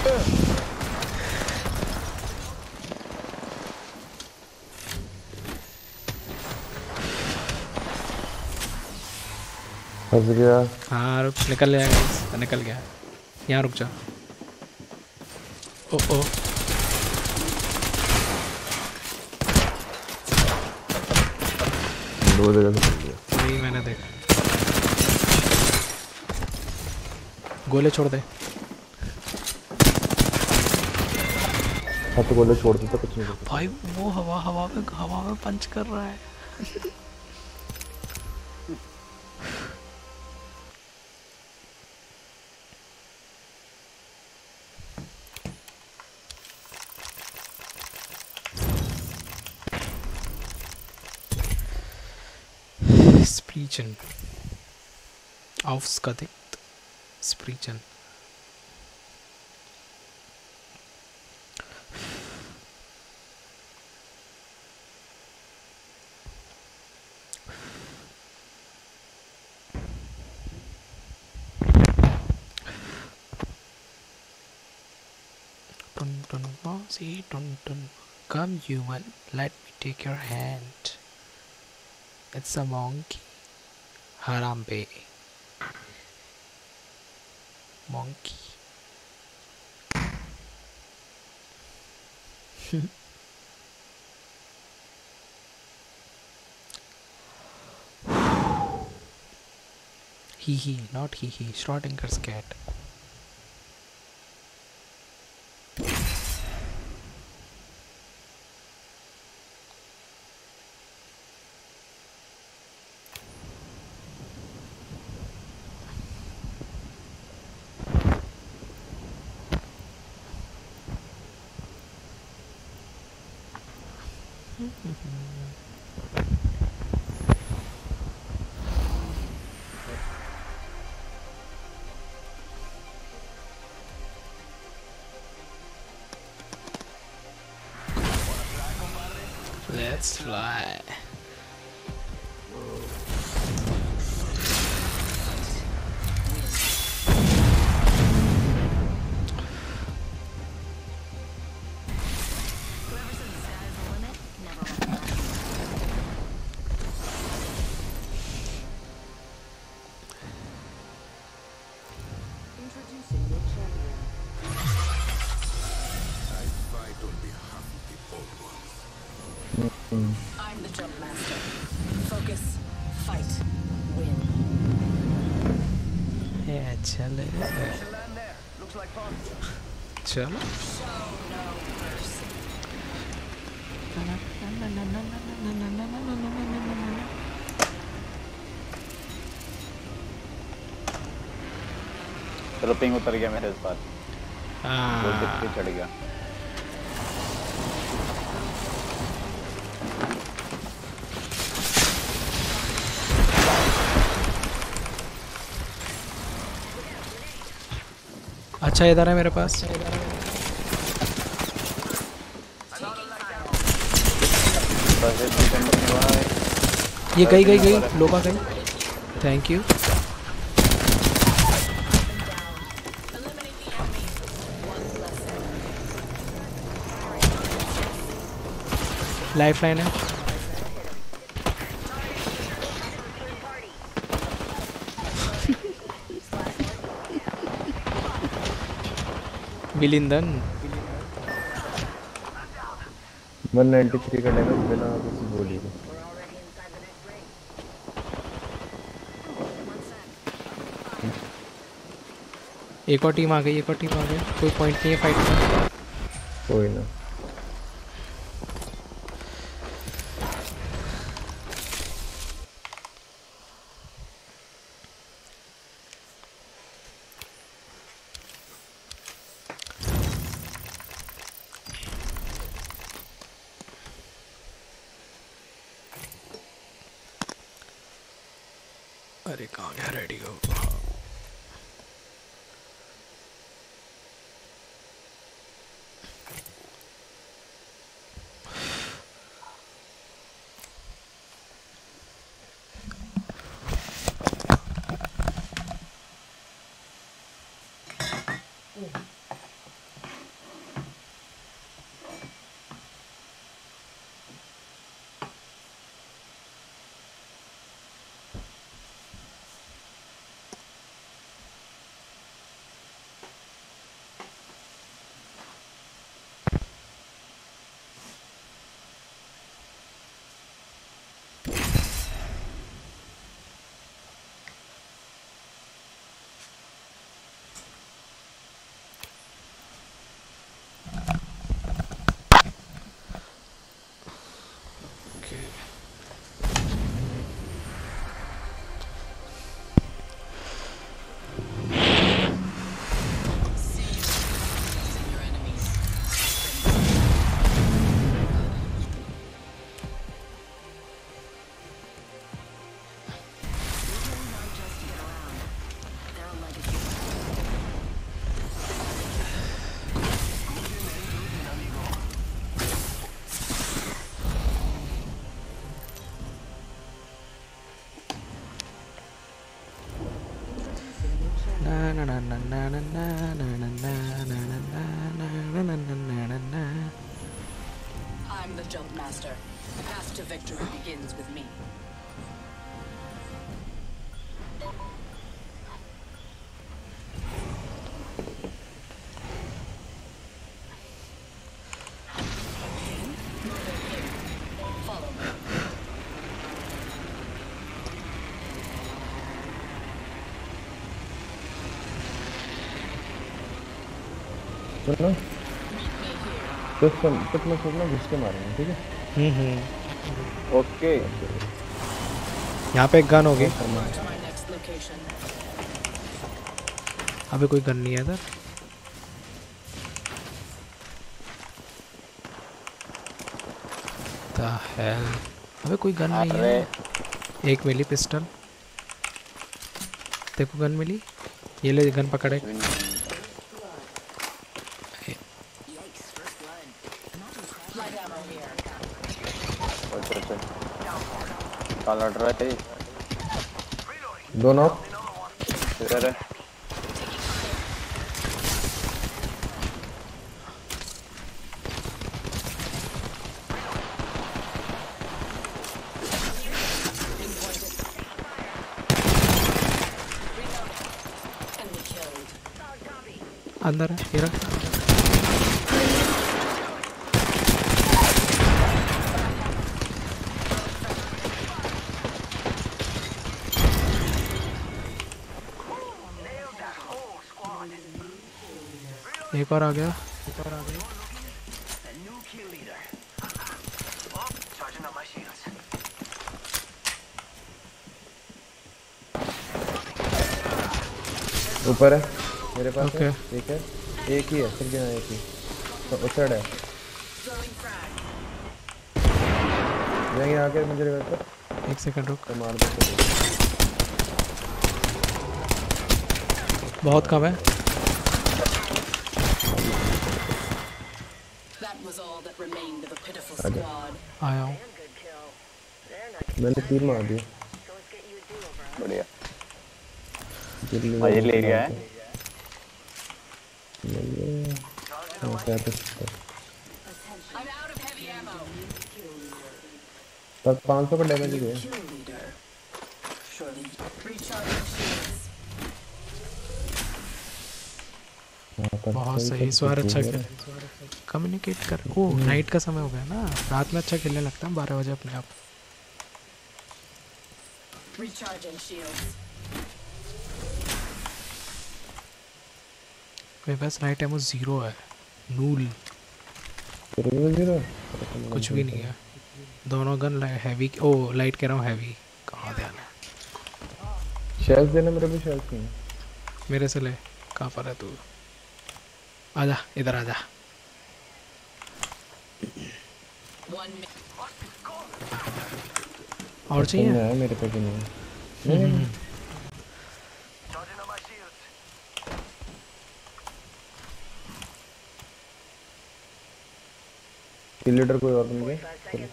फंस गया। हाँ रुक, निकल जाएगा, निकल गया। यहाँ रुक जा। ओ ओ दो जगह से फंस गया। वही मैंने देखा। गोले छोड़ दे। हाँ तो गोले छोड़ दे तो कुछ नहीं करता। भाई वो हवा में पंच कर रहा है। Sprechen. Aufskadickt. Sprechen. Dun dun, sie dun dun. Come, human, let me take your hand. It's a monkey. Harambe. Monkey. Hee, not hee. Schrodinger's cat. Let's fly. I'm the jump master. Focus, fight, win. Yeah, chale. Looks like fun. Chalo. Show no mercy. चलो ping उतर गया मेरे इस बार voltage पे चढ़ गया अच्छा इधर है मेरे पास ये गई लोबा गई थैंक यू लाइफ लाइन है विलिंदन 193 का डैमेज बिना किसी गोली के एक और टीम आ गई कोई पॉइंट नहीं है फाइट में कोई ना अरे कहाँ गया रेडी हो Master. The path to victory begins with me. Follow me. चलो कुछ मैं सोचना घुस के मारेंगे, ठीक है? ओके यहाँ पे एक गन होगी। To my next location. अबे कोई गन नहीं है इधर। The hell? अबे कोई गन नहीं है। एक मिली पिस्टल। देखो गन मिली। ये ले गन पकड़े। Light ammo here. काला ड्राई है दोनों इधर है। Enemy killed. अंदर है ये रख। एक और आ गया। ऊपर है मेरे पास ओके। है, ठीक है, एक ही है, सिर्फ गिना एक ही, तो उस साइड है। जाएंगे आके मुझे रिवाइव कर। एक सेकंड रुक। तो मार दो। बहुत कम है। That was all that remained of a pitiful squad. आया हूँ। मैंने 3 मार दिए। बढ़िया दिल्ली ये ले गया है। I'm out of heavy ammo. तब 500 का डैमेज ही गया। Kill leader. Surely. Recharging shields. बहुत सही। इस बार अच्छा खेल। कम्युनिकेट कर। ओ नाइट का समय हो गया ना, रात में अच्छा खेलने लगता है 12 बजे अपने आप। Recharging shields. मेरे पास नाइट एमो 0 है। नूल कुछ भी नहीं है। दोनों गन हैवी। ओ लाइट कह रहा हूँ हैवी। कहाँ ध्यान है। शेल्स देना, मेरे भी शेल्स नहीं है। मेरे से ले। कहाँ पर है तू? आजा इधर आजा। और चाहिए? है मेरे पे भी नहीं है। किल लीडर कोई और बन गया।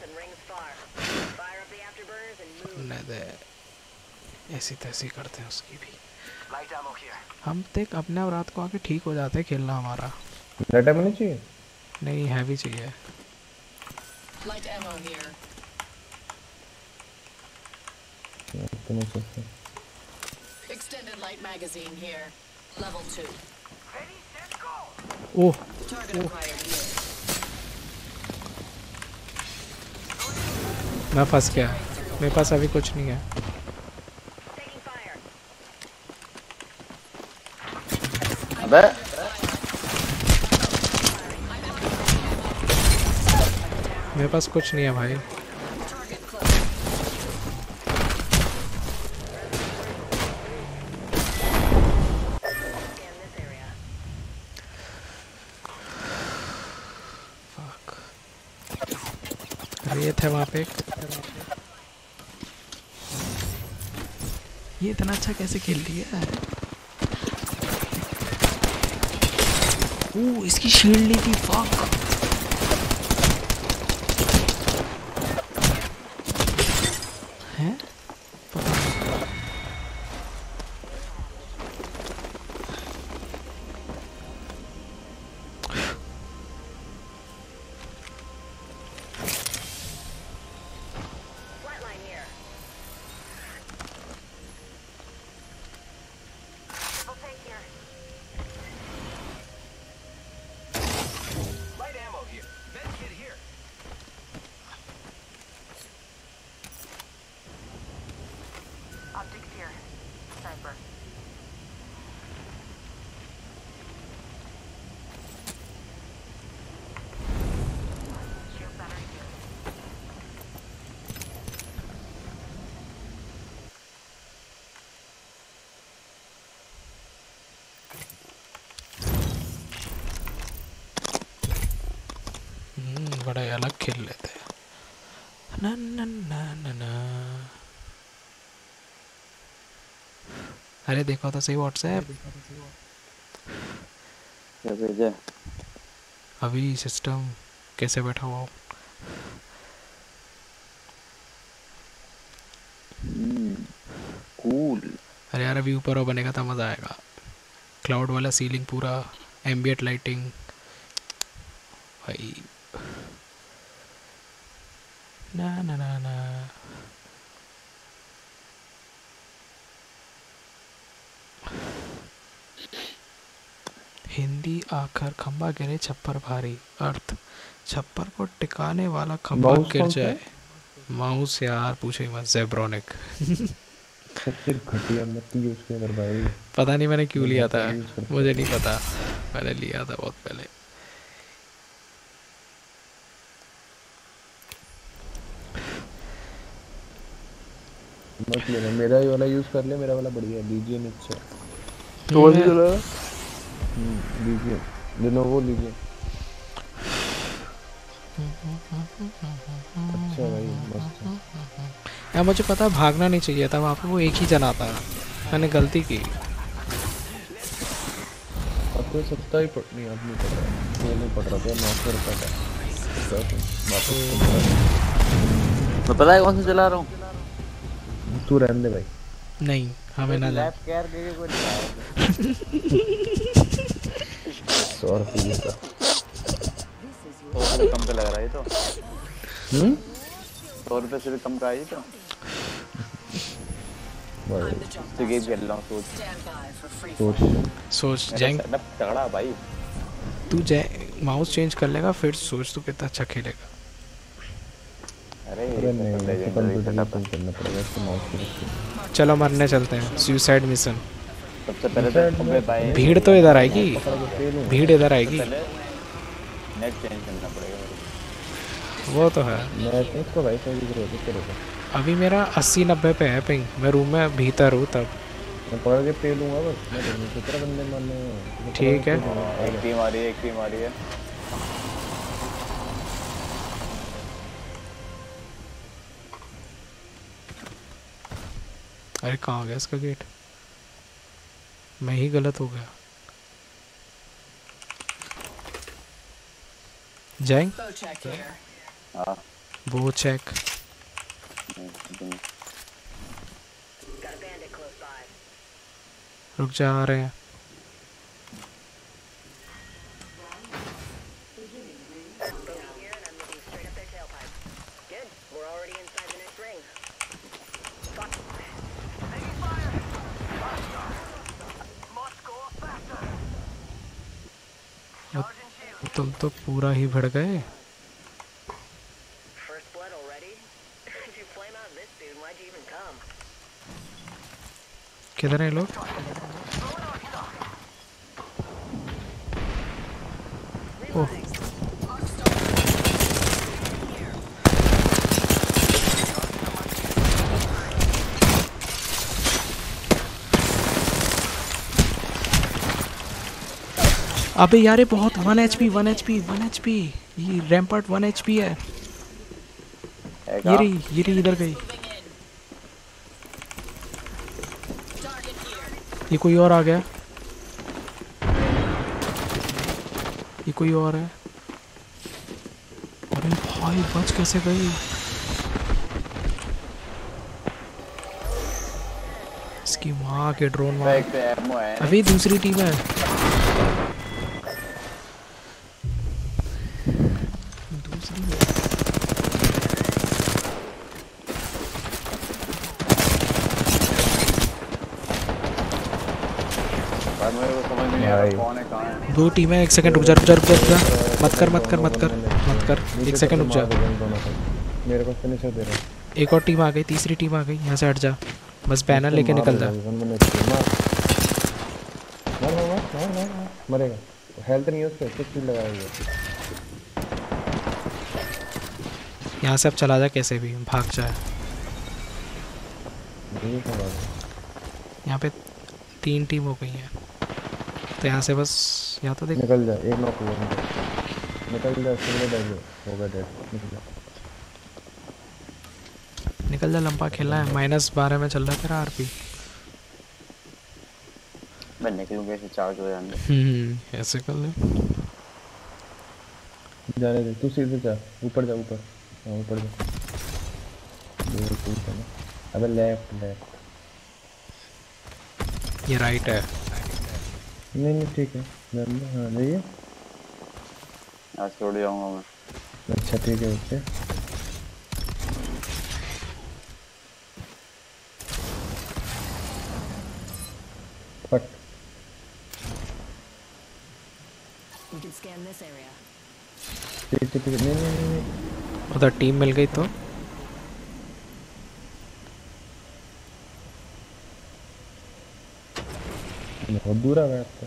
ले दे। ऐसी तैसी करते हैं उसकी भी। हम देख अपने आप रात को आके ठीक हो जाते हैं खेलना हमारा। लाइट एमो नहीं चाहिए? नहीं हैवी चाहिए। Light ammo here. तो नहीं सकते। Extended light magazine here. Level 2. Oh Target acquired here. मैं फंस गया। मेरे पास अभी कुछ नहीं है। अबे मेरे पास कुछ नहीं है भाई। रेत है वहाँ पे। ये इतना अच्छा कैसे खेल रही है? ओह इसकी शील्ड नहीं थी। फक। हैं? बड़ा अलग खेल लेते हैं। ना ना ना ना ना। अरे देखो तो सही व्हाट्सएप क्या भेजा? अभी सिस्टम कैसे बैठा हुआ हो। कूल। अरे यार अभी ऊपर वो बनेगा तो मज़ा आएगा। क्लाउड वाला सीलिंग पूरा एम्बिएंट लाइटिंग भाई। ना ना ना ना। हिंदी आखर खंबा गिरे छप्पर भारी। अर्थ छप्पर को टिकाने वाला खंबा माउस गिर कौन सा जाए। है? माउस यार पूछे मत। जेब्रोनिक। सबसे घटिया मत यूज कर भाई। पता नहीं मैंने क्यों मैं लिया बहुत था, सारे यूज करता मुझे हूँ। नहीं पता, मैंने लिया था बहुत पहले। मत लेना, मेरा ही वाला यूज कर ले, मेरा वाला बढ़िया है, लीजियन अच्छा है। तो वही चला। लीजियन लेनोवो लीजियन अच्छा है भाई, मस्त है। यार मुझे पता भागना नहीं चाहिए था वहाँ पे, वो एक ही जना था, मैंने गलती की। अब कोई सस्ता ही नहीं, अब नहीं पड़ रहा, ये नहीं पड़ रहा था 900 रुपये का। मैं पता है कौन सा चला रहा हूँ? तू रहने दे भाई। नहीं हमें ना लैप केयर के कोई नहीं आया। 100 रुपये का। तो कम पे लग रहा है तो। 100 रुपये से भी कम का है तो। तो गेम खेल रहा हूँ। सोच जैंग तगड़ा भाई। तू माउस चेंज कर लेगा फिर सोच तू कितना अच्छा खेलेगा। अरे नहीं करना पड़ेगा इसको माउस पे। चलो मरने चलते हैं, सुसाइड मिशन। सबसे पहले तो भीड़ तो इधर आएगी, भीड़ इधर आएगी। नेट चेंज करना पड़ेगा। वो तो है। नेट इसको भाई सही जरूरत है। अभी मेरा 80-90 पे है पिंग, मैं रूम में भीतर हूँ तब। मैं पकड़ के पे लूंगा बस, मैं नहीं कितना बंदे मारने। ठीक है। एक टीम आ रही है, एक टीम आ रही है। अरे कहाँ गया इसका गेट? मैं ही गलत हो गया। जाएं? हाँ। वो चेक। रुक जा, आ रहे हैं। तुम तो पूरा ही भिड़ गए। किधर हैं लोग? ओह अबे यार ये बहुत 1 HP ये रैम्पर्ट 1 HP है। ये रही इधर गई। ये कोई और आ गया, ये कोई और है। अरे भाई बच कैसे गई? इसकी माँ के ड्रोन मार। अभी दूसरी टीम है। दो टीम है। एक सेकंड रुक जा। मत कर 1 सेकंड रुक जा। मेरे पास फिनिशर दे रहा है। एक और टीम आ गई, तीसरी टीम आ गई। यहाँ से हट जा, बस बैनर लेके निकल जा। मरेगा, हेल्थ नहीं है उस पे, कुछ नहीं लगाया हुआ। यहाँ से अब चला जा, कैसे भी भाग जाए। यहाँ पे 3 टीम हो गई हैं, तो यहाँ से बस या तो देख निकल जा। एक नॉक हुआ। निकल जा सिंगल डाइव होगा डेड निकल जा, लंबा खेलना है। -12 में चल रहा है तेरा आरपी। मैं निकलूं कैसे, चार्ज हो जाएंगे। ऐसे कर ले। जाने दे, तू सीधे जा, ऊपर जा, ऊपर। हाँ ऊपर जा। अबे लेफ्ट। ये राइट है। नहीं ठीक है। हाँ नहीं है। आज छोड़ जाऊंगा मैं। अच्छा ठीक है, ओके। फट। We can scan this area. ठीक नहीं। उधर टीम मिल गई तो बहुत दूर आ गया आपका।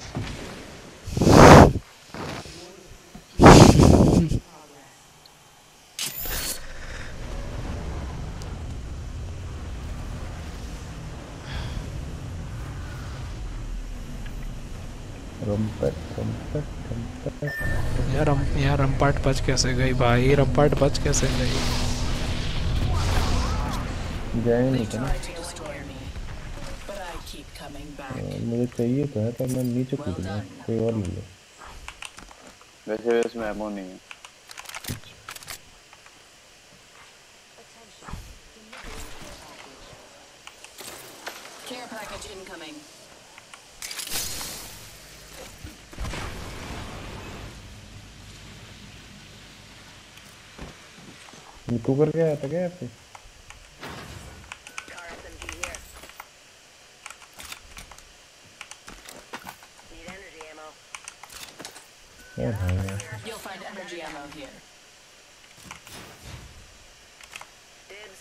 यार रंपाट बच कैसे गई भाई? रंपाट बच कैसे गई? जाए नहीं था ना। मुझे चाहिए तो है, पर मैं नीचे कूद गया। कोई और ले लो। वैसे इसमें एमो नहीं है। Care package incoming. तू करके आया था क्या यहाँ पे? You'll find energy ammo here. Dibs.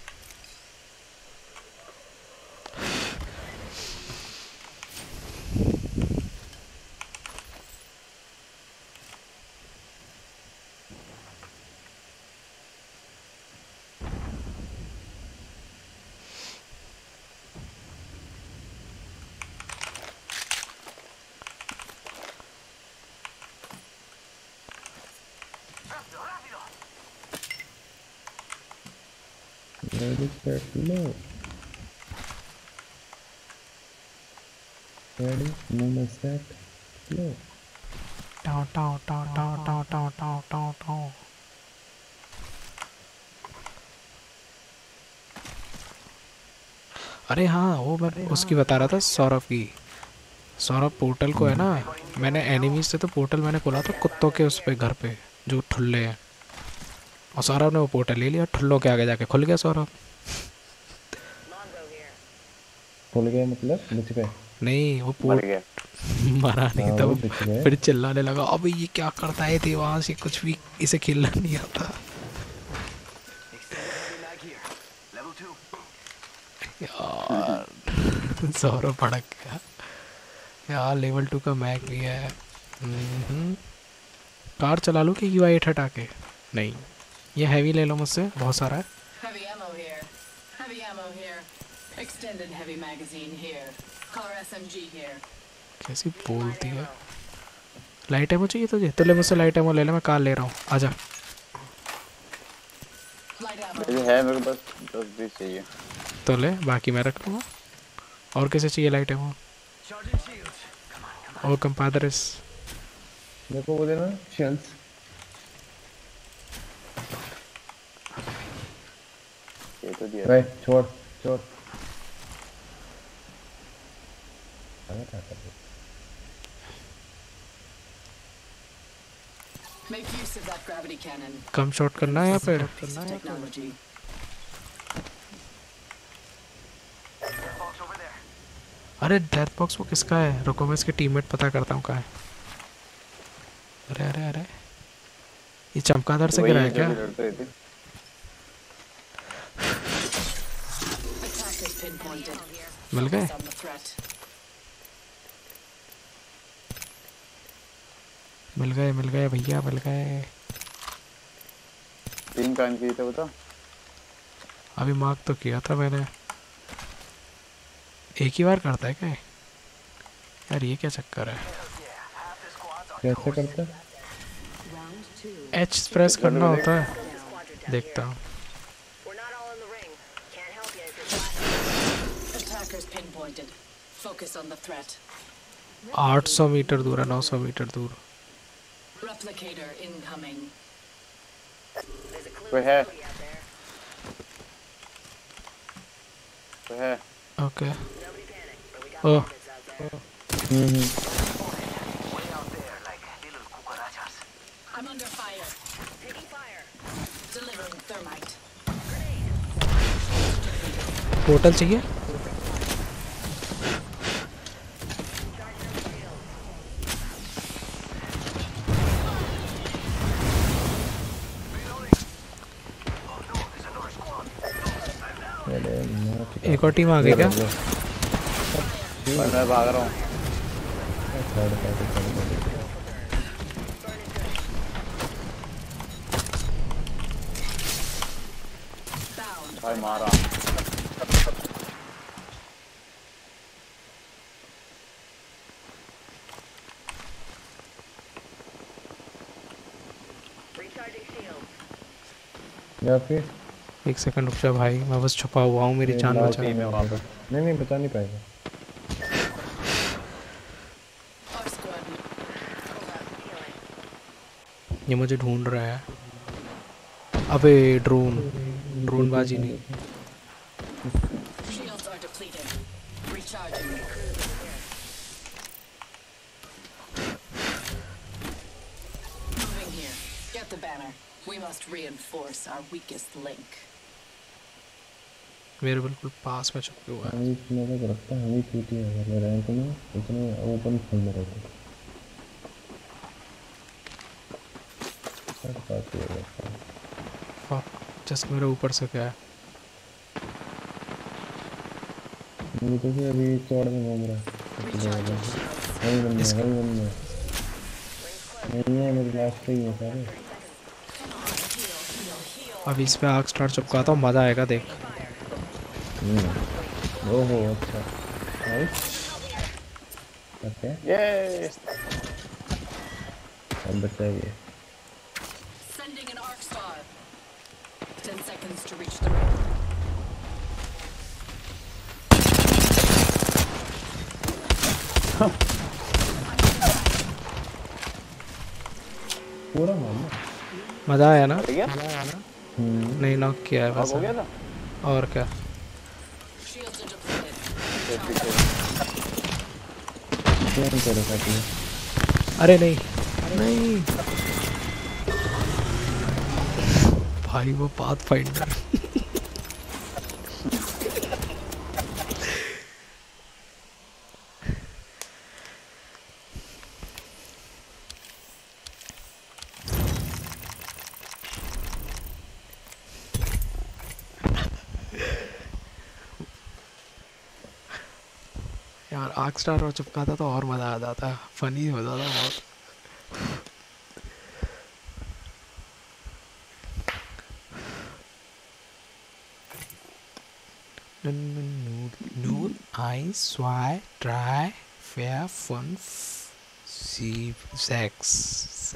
Ready, set, low. Ready, number set, low. टाउ। अरे हाँ, वो मैं उसकी बता रहा था, सौरभ की। सौरभ पोर्टल को है ना, मैंने एनिमीज से तो पोर्टल मैंने खोला था कुत्तों के उस पे घर पे जो ठुल्ले हैं, और सौरभ ने वो पोर्टल ले लिया, ठुल्लों के आगे जाके खुल गया सौरभ। खुल गया मतलब मुझ पे? नहीं, वो मरा नहीं था वो, फिर चिल्लाने लगा अबे ये क्या करता है देवांश, ये कुछ भी इसे खेलना नहीं आता। यार सौरभ भड़क गया यार। लेवल 2 का मैग भी है। कार चला लूँ कि UI8 हटा के? नहीं, ये हैवी ले लो मुझसे, बहुत सारा है। Heavy ammo here. Heavy ammo here. Extended heavy magazine here. Color SMG here. कैसी बोलती है। लाइट एमो चाहिए तुझे? तो ले मुझसे लाइट एमो ले ले, मैं कार ले रहा हूँ, आजा। है मेरे पास 10-20 चाहिए। तो ले, बाकी मैं रख लूँगा। और कैसे चाहिए लाइट एमो? और कंपादरस मेरे को वो देना, शेल्स। ये तो दिया। भाई छोड़। Make use of that gravity cannon. कम शॉट करना है यहाँ पे। Technology. अरे डेथ बॉक्स वो किसका है? रुको मैं इसके टीममेट पता करता हूँ कहाँ है। अरे ये चमकादड़ से गिरा है क्या? मिल गए? मिल गए भैया, मिल गए। टीम काम की था बता। अभी मार्क तो किया था मैंने। एक ही बार करता है क्या यार? ये क्या चक्कर है? कैसे करता है? एच प्रेस करना होता है, देखता हूँ। Attackers pinpointed. Focus on the threat. 800 meter दूर है, 900 मीटर दूर। Replicator incoming. कोई है? कोई है? Okay. Oh. I'm under fire. Taking fire. Delivering thermite. Portal चाहिए? एक और टीम आ गई क्या? मैं भाग रहा हूँ। भाई मारा। या फिर एक सेकंड रुक जा भाई, मैं बस छुपा हुआ हूँ, मेरी जान बचा। नहीं बचा नहीं पाएगा। ये मुझे ढूंढ रहा है। अबे ड्रोन बाजी नहीं। Shields are depleted. Recharging. Moving here. Get the banner. We must reinforce our weakest link. मेरे बिल्कुल पास में छुपे हुआ है। हमें इसमें तो रखता है, हमें छूटी है अगर रैंक में इतने ओपन फील्ड में रहते हैं। फक, जस्ट मेरे ऊपर से क्या है? ये तो फिर अभी चौड़ में घूम रहा है। वही बंदा नहीं है, मेरे लास्ट पे ही है सारे। अब इस पे आग स्टार चिपकाता हूँ, मजा आएगा देख। ओहो अच्छा, नाइस। ओके ये अब बचाइए। Sending an arc star. 10 seconds to reach the ring. पूरा मामला मजा आया ना? नहीं नॉक किया है वैसे। हो गया था? और क्या? Shields are depleted. क्या कर रहा था? अरे नहीं भाई, वो पाथ फाइंडर। यार आर्क स्टार और चिपकाता तो और मजा आ जाता, फनी हो जाता बहुत। Null, I, Swy, Try, Fair, Fun, See, Sex.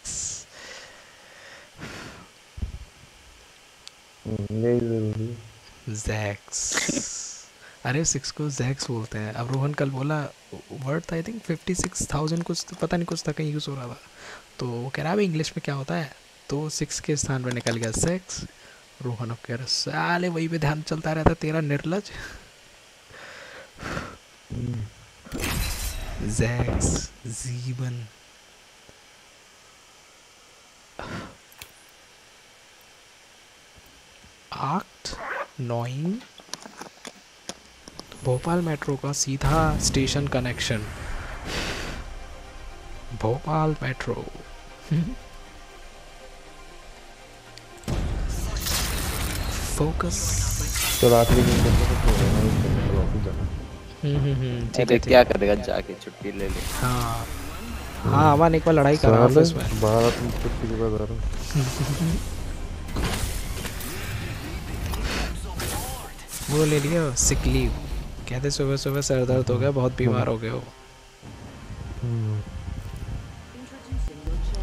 Zex. अरे 6 को जैक्स बोलते हैं। अब रोहन कल बोला वर्ड था, आई थिंक 56,000 कुछ, तो पता नहीं कुछ था, कहीं यूज़ हो रहा था, तो वो कह रहा है इंग्लिश में क्या होता है, तो 6 के स्थान पर निकल गया सेक्स। रोहन अब कह रहा साले वही पे ध्यान चलता रहता तेरा निर्लज। जैक्स जीवन आक्ट 9 भोपाल मेट्रो का सीधा station connection. Bhopal metro. Focus. तो रात में ठीक है, क्या करेगा जाके छुट्टी ले ले। हाँ अमन एक बार लड़ाई करा ऑफिस में। 12 दिन छुट्टी के बाद आ रहा हूँ। वो ले लिया सिक लीव, कहते सुबह सुबह सर दर्द हो गया, बहुत बीमार हो गए हो।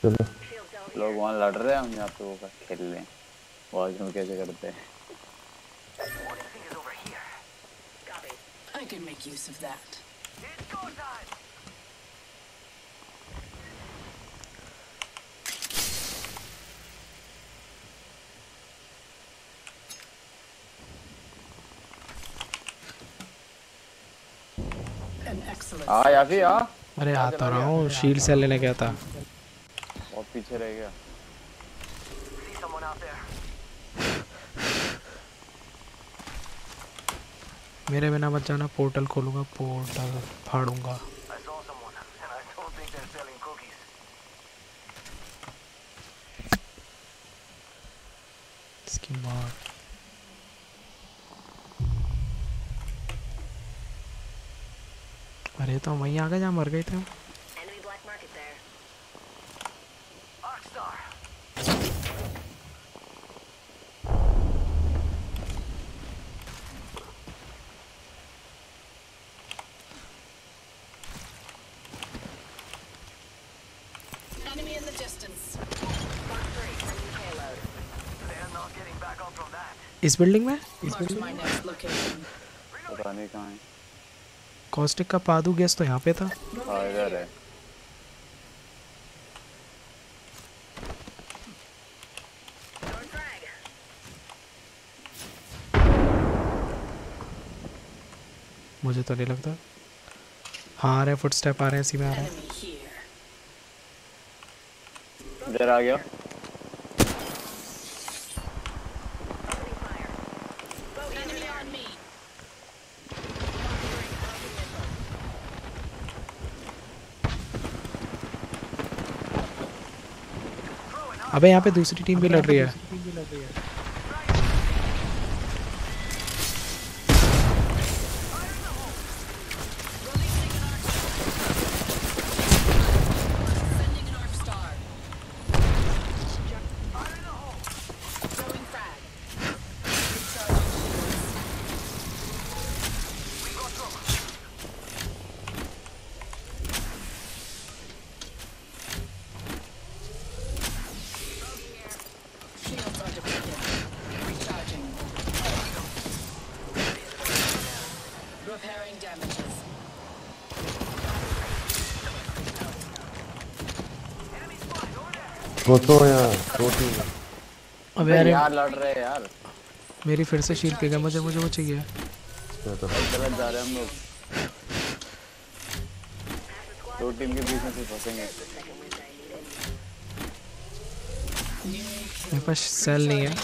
चलो लोग वहाँ लड़ रहे हैं, हम यहाँ पे वो खेल लें। वॉशरूम कैसे करते हैं? I can make use of that. An excellent. याफी आ। अरे आता रहा हूँ, शील्ड सेल लेने गया था। और पीछे रह गया। मेरे बिना मत जाना, पोर्टल खोलूंगा, पोर्टल फाड़ूंगा। इसकी मार। अरे तो वहीं आ गए जहाँ मर गए थे हम। Enemy in the distance. इस बिल्डिंग में? Marked my next location. पता नहीं कहाँ है। कॉस्टिक का पादू गैस तो यहाँ पे था। हाँ इधर है। मुझे तो नहीं लगता। हाँ आ रहे, फुटस्टेप आ रहे हैं, इसी में आ रहे हैं। इधर आ गया। अबे यहाँ पे दूसरी टीम भी लड़ रही है। वो तो यार छोटी है। अबे यार लड़ रहे हैं यार। मेरी फिर से शील्ड पे गया, मुझे वो चाहिए। गलत जा रहे हैं हम लोग। दो टीम के बीच में से फंसेंगे। मेरे पास सेल नहीं है।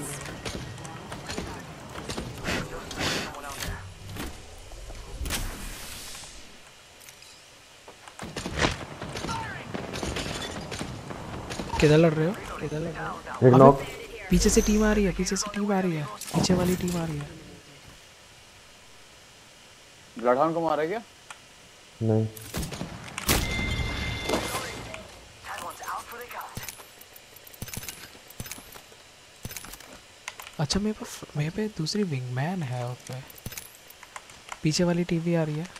किधर लड़ रहे हो? एक नॉक। पीछे से टीम आ रही है, पीछे से टीम आ रही है, पीछे वाली टीम आ रही है। ब्लडहाउंड को मारा क्या? नहीं। अच्छा मेरे पे दूसरी विंगमैन है उस पे। पीछे वाली टीम भी आ रही है।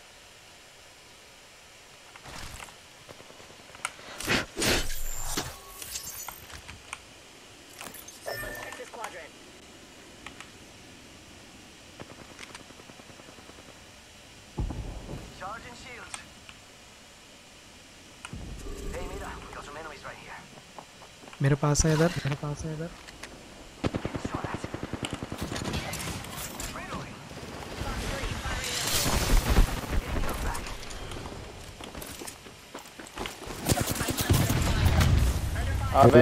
मेरे पास है इधर, मेरे पास है इधर। अबे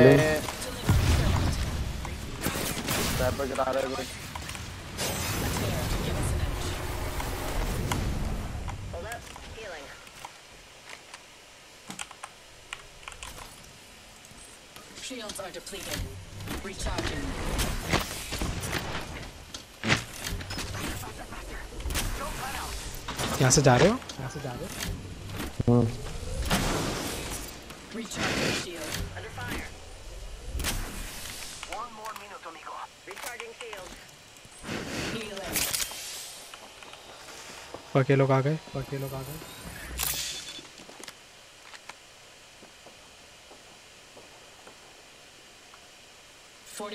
स्नाइपर चला रहा है कोई। Shields are depleted. Recharging. यहाँ से जा रहे हो? Recharging shield. Under fire. One more minute, amigo. Recharging shield. Healing. पके लोग आ गए।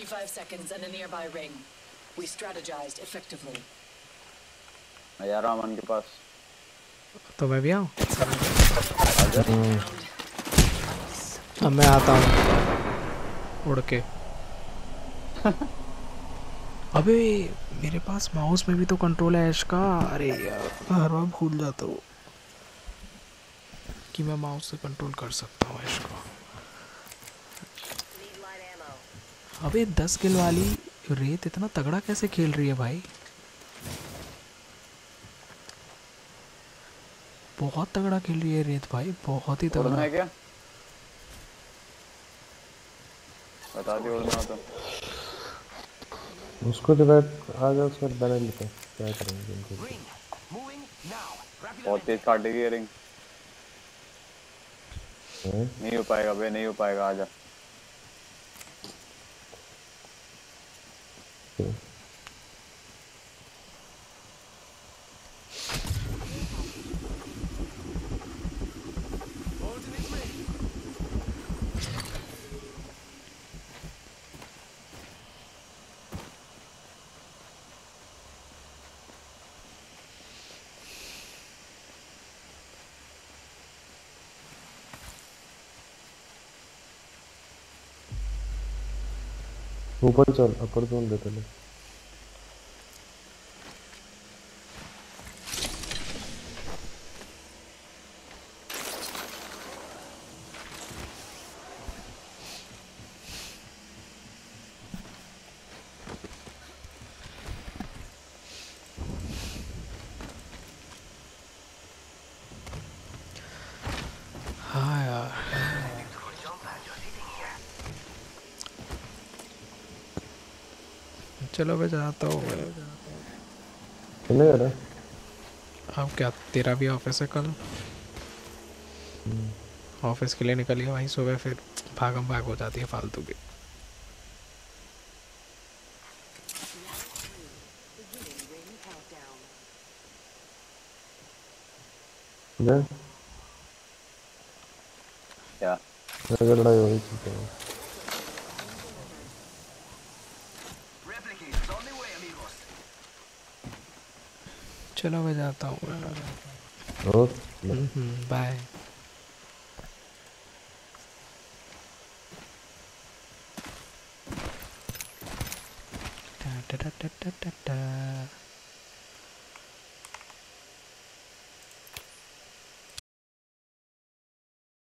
45 seconds and a nearby ring. We strategized effectively. मैं जा रहा हूँ अमन के पास। तो मैं भी आऊँ? अब मैं आता हूँ उड़ के। अबे मेरे पास माउस में भी तो कंट्रोल है ऐश का। अरे यार मैं हर बार भूल जाता हूँ कि मैं माउस से कंट्रोल कर सकता हूँ ऐश को। अबे 10 किल वाली रेत इतना तगड़ा कैसे खेल रही है भाई? बहुत तगड़ा खेल रही है रेत भाई, बहुत ही तगड़ा। है क्या? बता दियो उड़ना तो। उसको रिवाइव आ जाओ, उसका बैनर लेते हैं, क्या करेंगे इनको? बहुत तेज काटेगी ये रिंग। नहीं हो पाएगा बे, नहीं हो पाएगा, आजा। ऊपर चल, अपर जोन देते ले। हाँ यार चलो मैं जाता हूँ। चले जा रहा? अब क्या तेरा भी ऑफिस है कल? ऑफिस के लिए निकल गया भाई सुबह, फिर भागम भाग हो जाती है फालतू की। क्या? लड़ाई हो रही थी। चलो मैं जाता हूँ। बाय। टा टा टा टा टा टा।